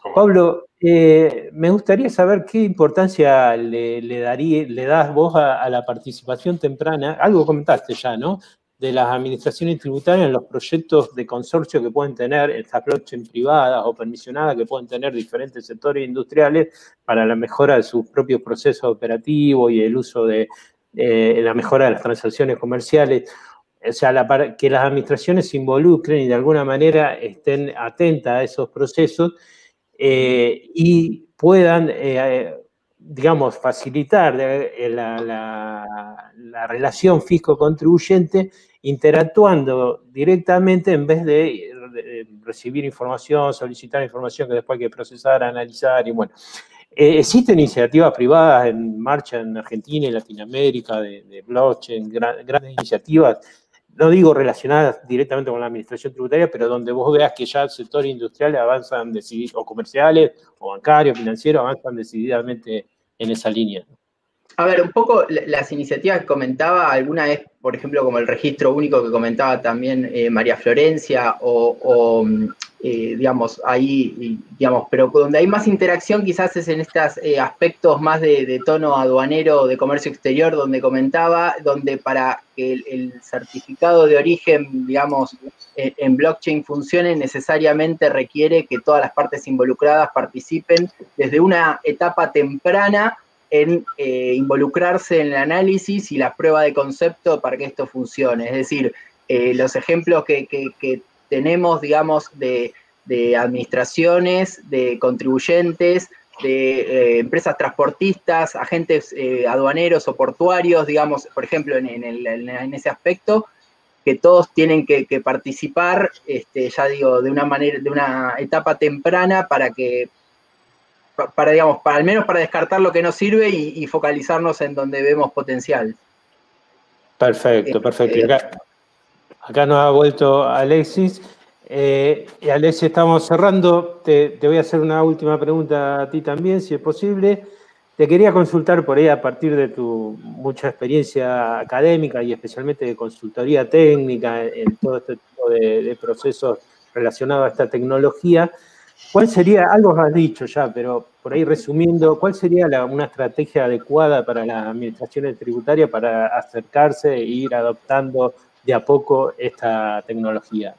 Pablo, eh, me gustaría saber qué importancia le, le, daría, le das vos a, a la participación temprana, algo comentaste ya, ¿no?, de las administraciones tributarias en los proyectos de consorcio que pueden tener estas blockchain privadas o permisionadas que pueden tener diferentes sectores industriales para la mejora de sus propios procesos operativos y el uso de eh, la mejora de las transacciones comerciales. O sea, la, que las administraciones se involucren y de alguna manera estén atentas a esos procesos eh, y puedan, eh, digamos, facilitar eh, la, la, la relación fisco-contribuyente interactuando directamente en vez de, de recibir información, solicitar información que después hay que procesar, analizar y bueno. Eh, ¿Existen iniciativas privadas en marcha en Argentina y Latinoamérica de, de blockchain, gran, grandes iniciativas? No digo relacionadas directamente con la administración tributaria, pero donde vos veas que ya sectores industriales avanzan decididamente, o comerciales, o bancarios, financieros, avanzan decididamente en esa línea. A ver, un poco las iniciativas que comentaba, alguna vez, por ejemplo, como el registro único que comentaba también eh, María Florencia, o, o eh, digamos, ahí, digamos, pero donde hay más interacción quizás es en estos eh, aspectos más de, de tono aduanero, de comercio exterior, donde comentaba, donde para que el, el certificado de origen, digamos, eh, en blockchain funcione, necesariamente requiere que todas las partes involucradas participen desde una etapa temprana en eh, involucrarse en el análisis y la prueba de concepto para que esto funcione. Es decir, eh, los ejemplos que, que, que tenemos, digamos, de, de administraciones, de contribuyentes, de eh, empresas transportistas, agentes eh, aduaneros o portuarios, digamos, por ejemplo, en, en, el, en ese aspecto, que todos tienen que, que participar, este, ya digo, de una manera, de una etapa temprana para que para, digamos, para al menos para descartar lo que no sirve y, y focalizarnos en donde vemos potencial. Perfecto, perfecto. Eh, acá, acá nos ha vuelto Alexis. Eh, y Alexis, estamos cerrando. Te, te voy a hacer una última pregunta a ti también, si es posible. Te quería consultar por ahí, a partir de tu mucha experiencia académica y especialmente de consultoría técnica en todo este tipo de, de procesos relacionados a esta tecnología. ¿Cuál sería, algo has dicho ya, pero por ahí resumiendo, cuál sería la, una estrategia adecuada para las administraciones tributarias para acercarse e ir adoptando de a poco esta tecnología?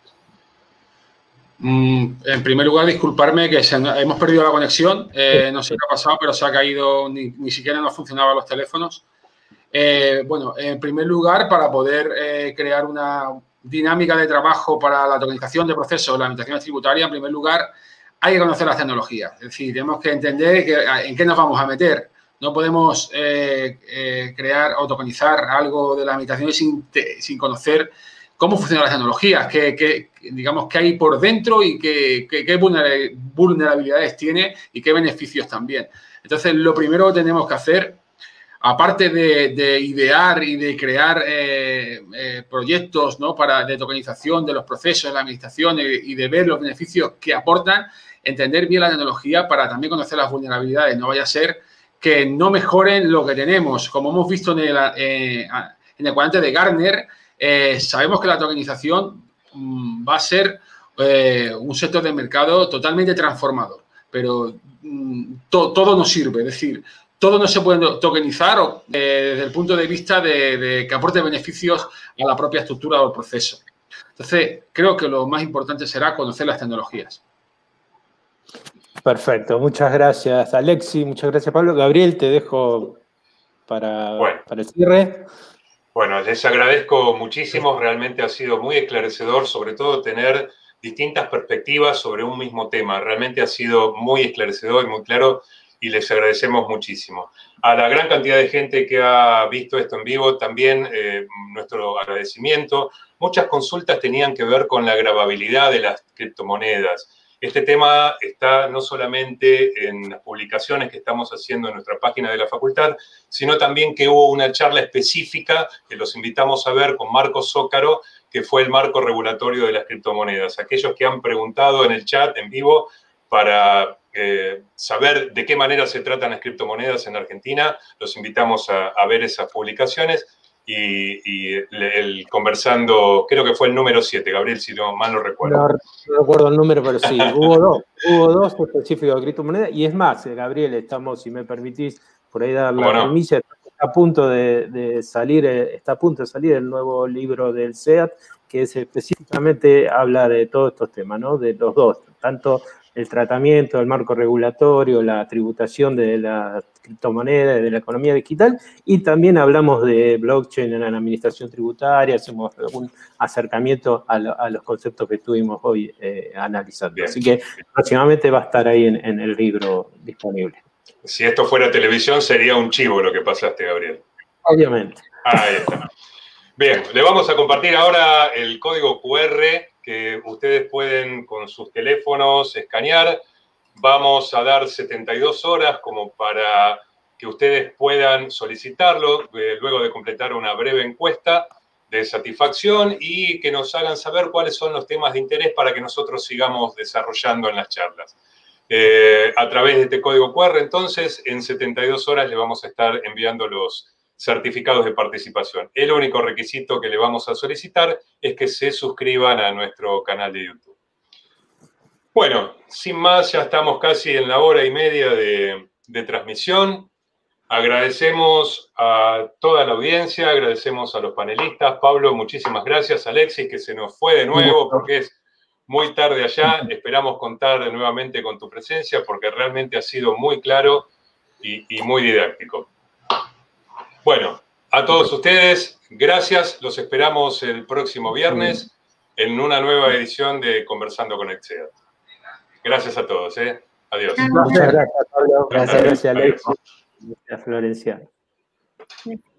Mm, en primer lugar, disculparme que se, hemos perdido la conexión. Eh, no sé qué ha pasado, pero se ha caído, ni, ni siquiera nos funcionaban los teléfonos. Eh, bueno, en primer lugar, para poder eh, crear una dinámica de trabajo para la tokenización de procesos de las administraciones tributarias, en primer lugar, hay que conocer las tecnologías. Es decir, tenemos que entender que, en qué nos vamos a meter. No podemos eh, eh, crear o tokenizar algo de las administraciones sin, te, sin conocer cómo funcionan las tecnologías, qué, qué, digamos, qué hay por dentro y qué, qué, qué vulnerabilidades tiene y qué beneficios también. Entonces, lo primero que tenemos que hacer, aparte de, de idear y de crear eh, eh, proyectos, ¿no?, para, de tokenización de los procesos de la administración y, y de ver los beneficios que aportan, entender bien la tecnología para también conocer las vulnerabilidades. No vaya a ser que no mejoren lo que tenemos. Como hemos visto en el, eh, en el cuadrante de Gartner, eh, sabemos que la tokenización mm, va a ser eh, un sector de mercado totalmente transformador, pero mm, to, todo nos sirve. Es decir, todo no se puede tokenizar o, eh, desde el punto de vista de, de que aporte beneficios a la propia estructura o al proceso. Entonces, creo que lo más importante será conocer las tecnologías. Perfecto. Muchas gracias, Alexis. Muchas gracias, Pablo. Gabriel, te dejo para, bueno, para el cierre. Bueno, les agradezco muchísimo. Realmente ha sido muy esclarecedor, sobre todo tener distintas perspectivas sobre un mismo tema. Realmente ha sido muy esclarecedor y muy claro. Y les agradecemos muchísimo. A la gran cantidad de gente que ha visto esto en vivo, también eh, nuestro agradecimiento. Muchas consultas tenían que ver con la gravabilidad de las criptomonedas. Este tema está no solamente en las publicaciones que estamos haciendo en nuestra página de la facultad, sino también que hubo una charla específica que los invitamos a ver con Marcos Zócaro, que fue el marco regulatorio de las criptomonedas. Aquellos que han preguntado en el chat en vivo para Eh, saber de qué manera se tratan las criptomonedas en Argentina, los invitamos a, a ver esas publicaciones. y, y el, el conversando, creo que fue el número siete, Gabriel, si no mal no recuerdo. No, no recuerdo el número, pero sí, hubo dos, hubo dos específicos de criptomonedas, y es más, Gabriel, estamos, si me permitís, por ahí dar la no? primicia, está a punto de, de salir, está a punto de salir el nuevo libro del C E A T, que es específicamente habla de todos estos temas, ¿no? De los dos, tanto el tratamiento, el marco regulatorio, la tributación de las criptomonedas, de la economía digital, y también hablamos de blockchain en la administración tributaria, hacemos un acercamiento a, lo, a los conceptos que estuvimos hoy eh, analizando. Bien. Así que próximamente va a estar ahí en, en el libro disponible. Si esto fuera televisión, sería un chivo lo que pasaste, Gabriel. Obviamente. Ahí está. Bien, le vamos a compartir ahora el código cu erre que ustedes pueden con sus teléfonos escanear. Vamos a dar setenta y dos horas como para que ustedes puedan solicitarlo, eh, luego de completar una breve encuesta de satisfacción y que nos hagan saber cuáles son los temas de interés para que nosotros sigamos desarrollando en las charlas. Eh, a través de este código cu erre, entonces, en setenta y dos horas le vamos a estar enviando los certificados de participación. El único requisito que le vamos a solicitar es que se suscriban a nuestro canal de YouTube. Bueno, sin más, ya estamos casi en la hora y media de, de transmisión. Agradecemos a toda la audiencia, agradecemos a los panelistas. Pablo, muchísimas gracias. Alexis, que se nos fue de nuevo porque es muy tarde allá. Esperamos contar nuevamente con tu presencia porque realmente ha sido muy claro y, y muy didáctico. Bueno, a todos ustedes, gracias. Los esperamos el próximo viernes en una nueva edición de Conversando con el C E A T. Gracias a todos. ¿eh? Adiós. Muchas gracias, Pablo. Gracias, gracias Alexis. Gracias, Florencia.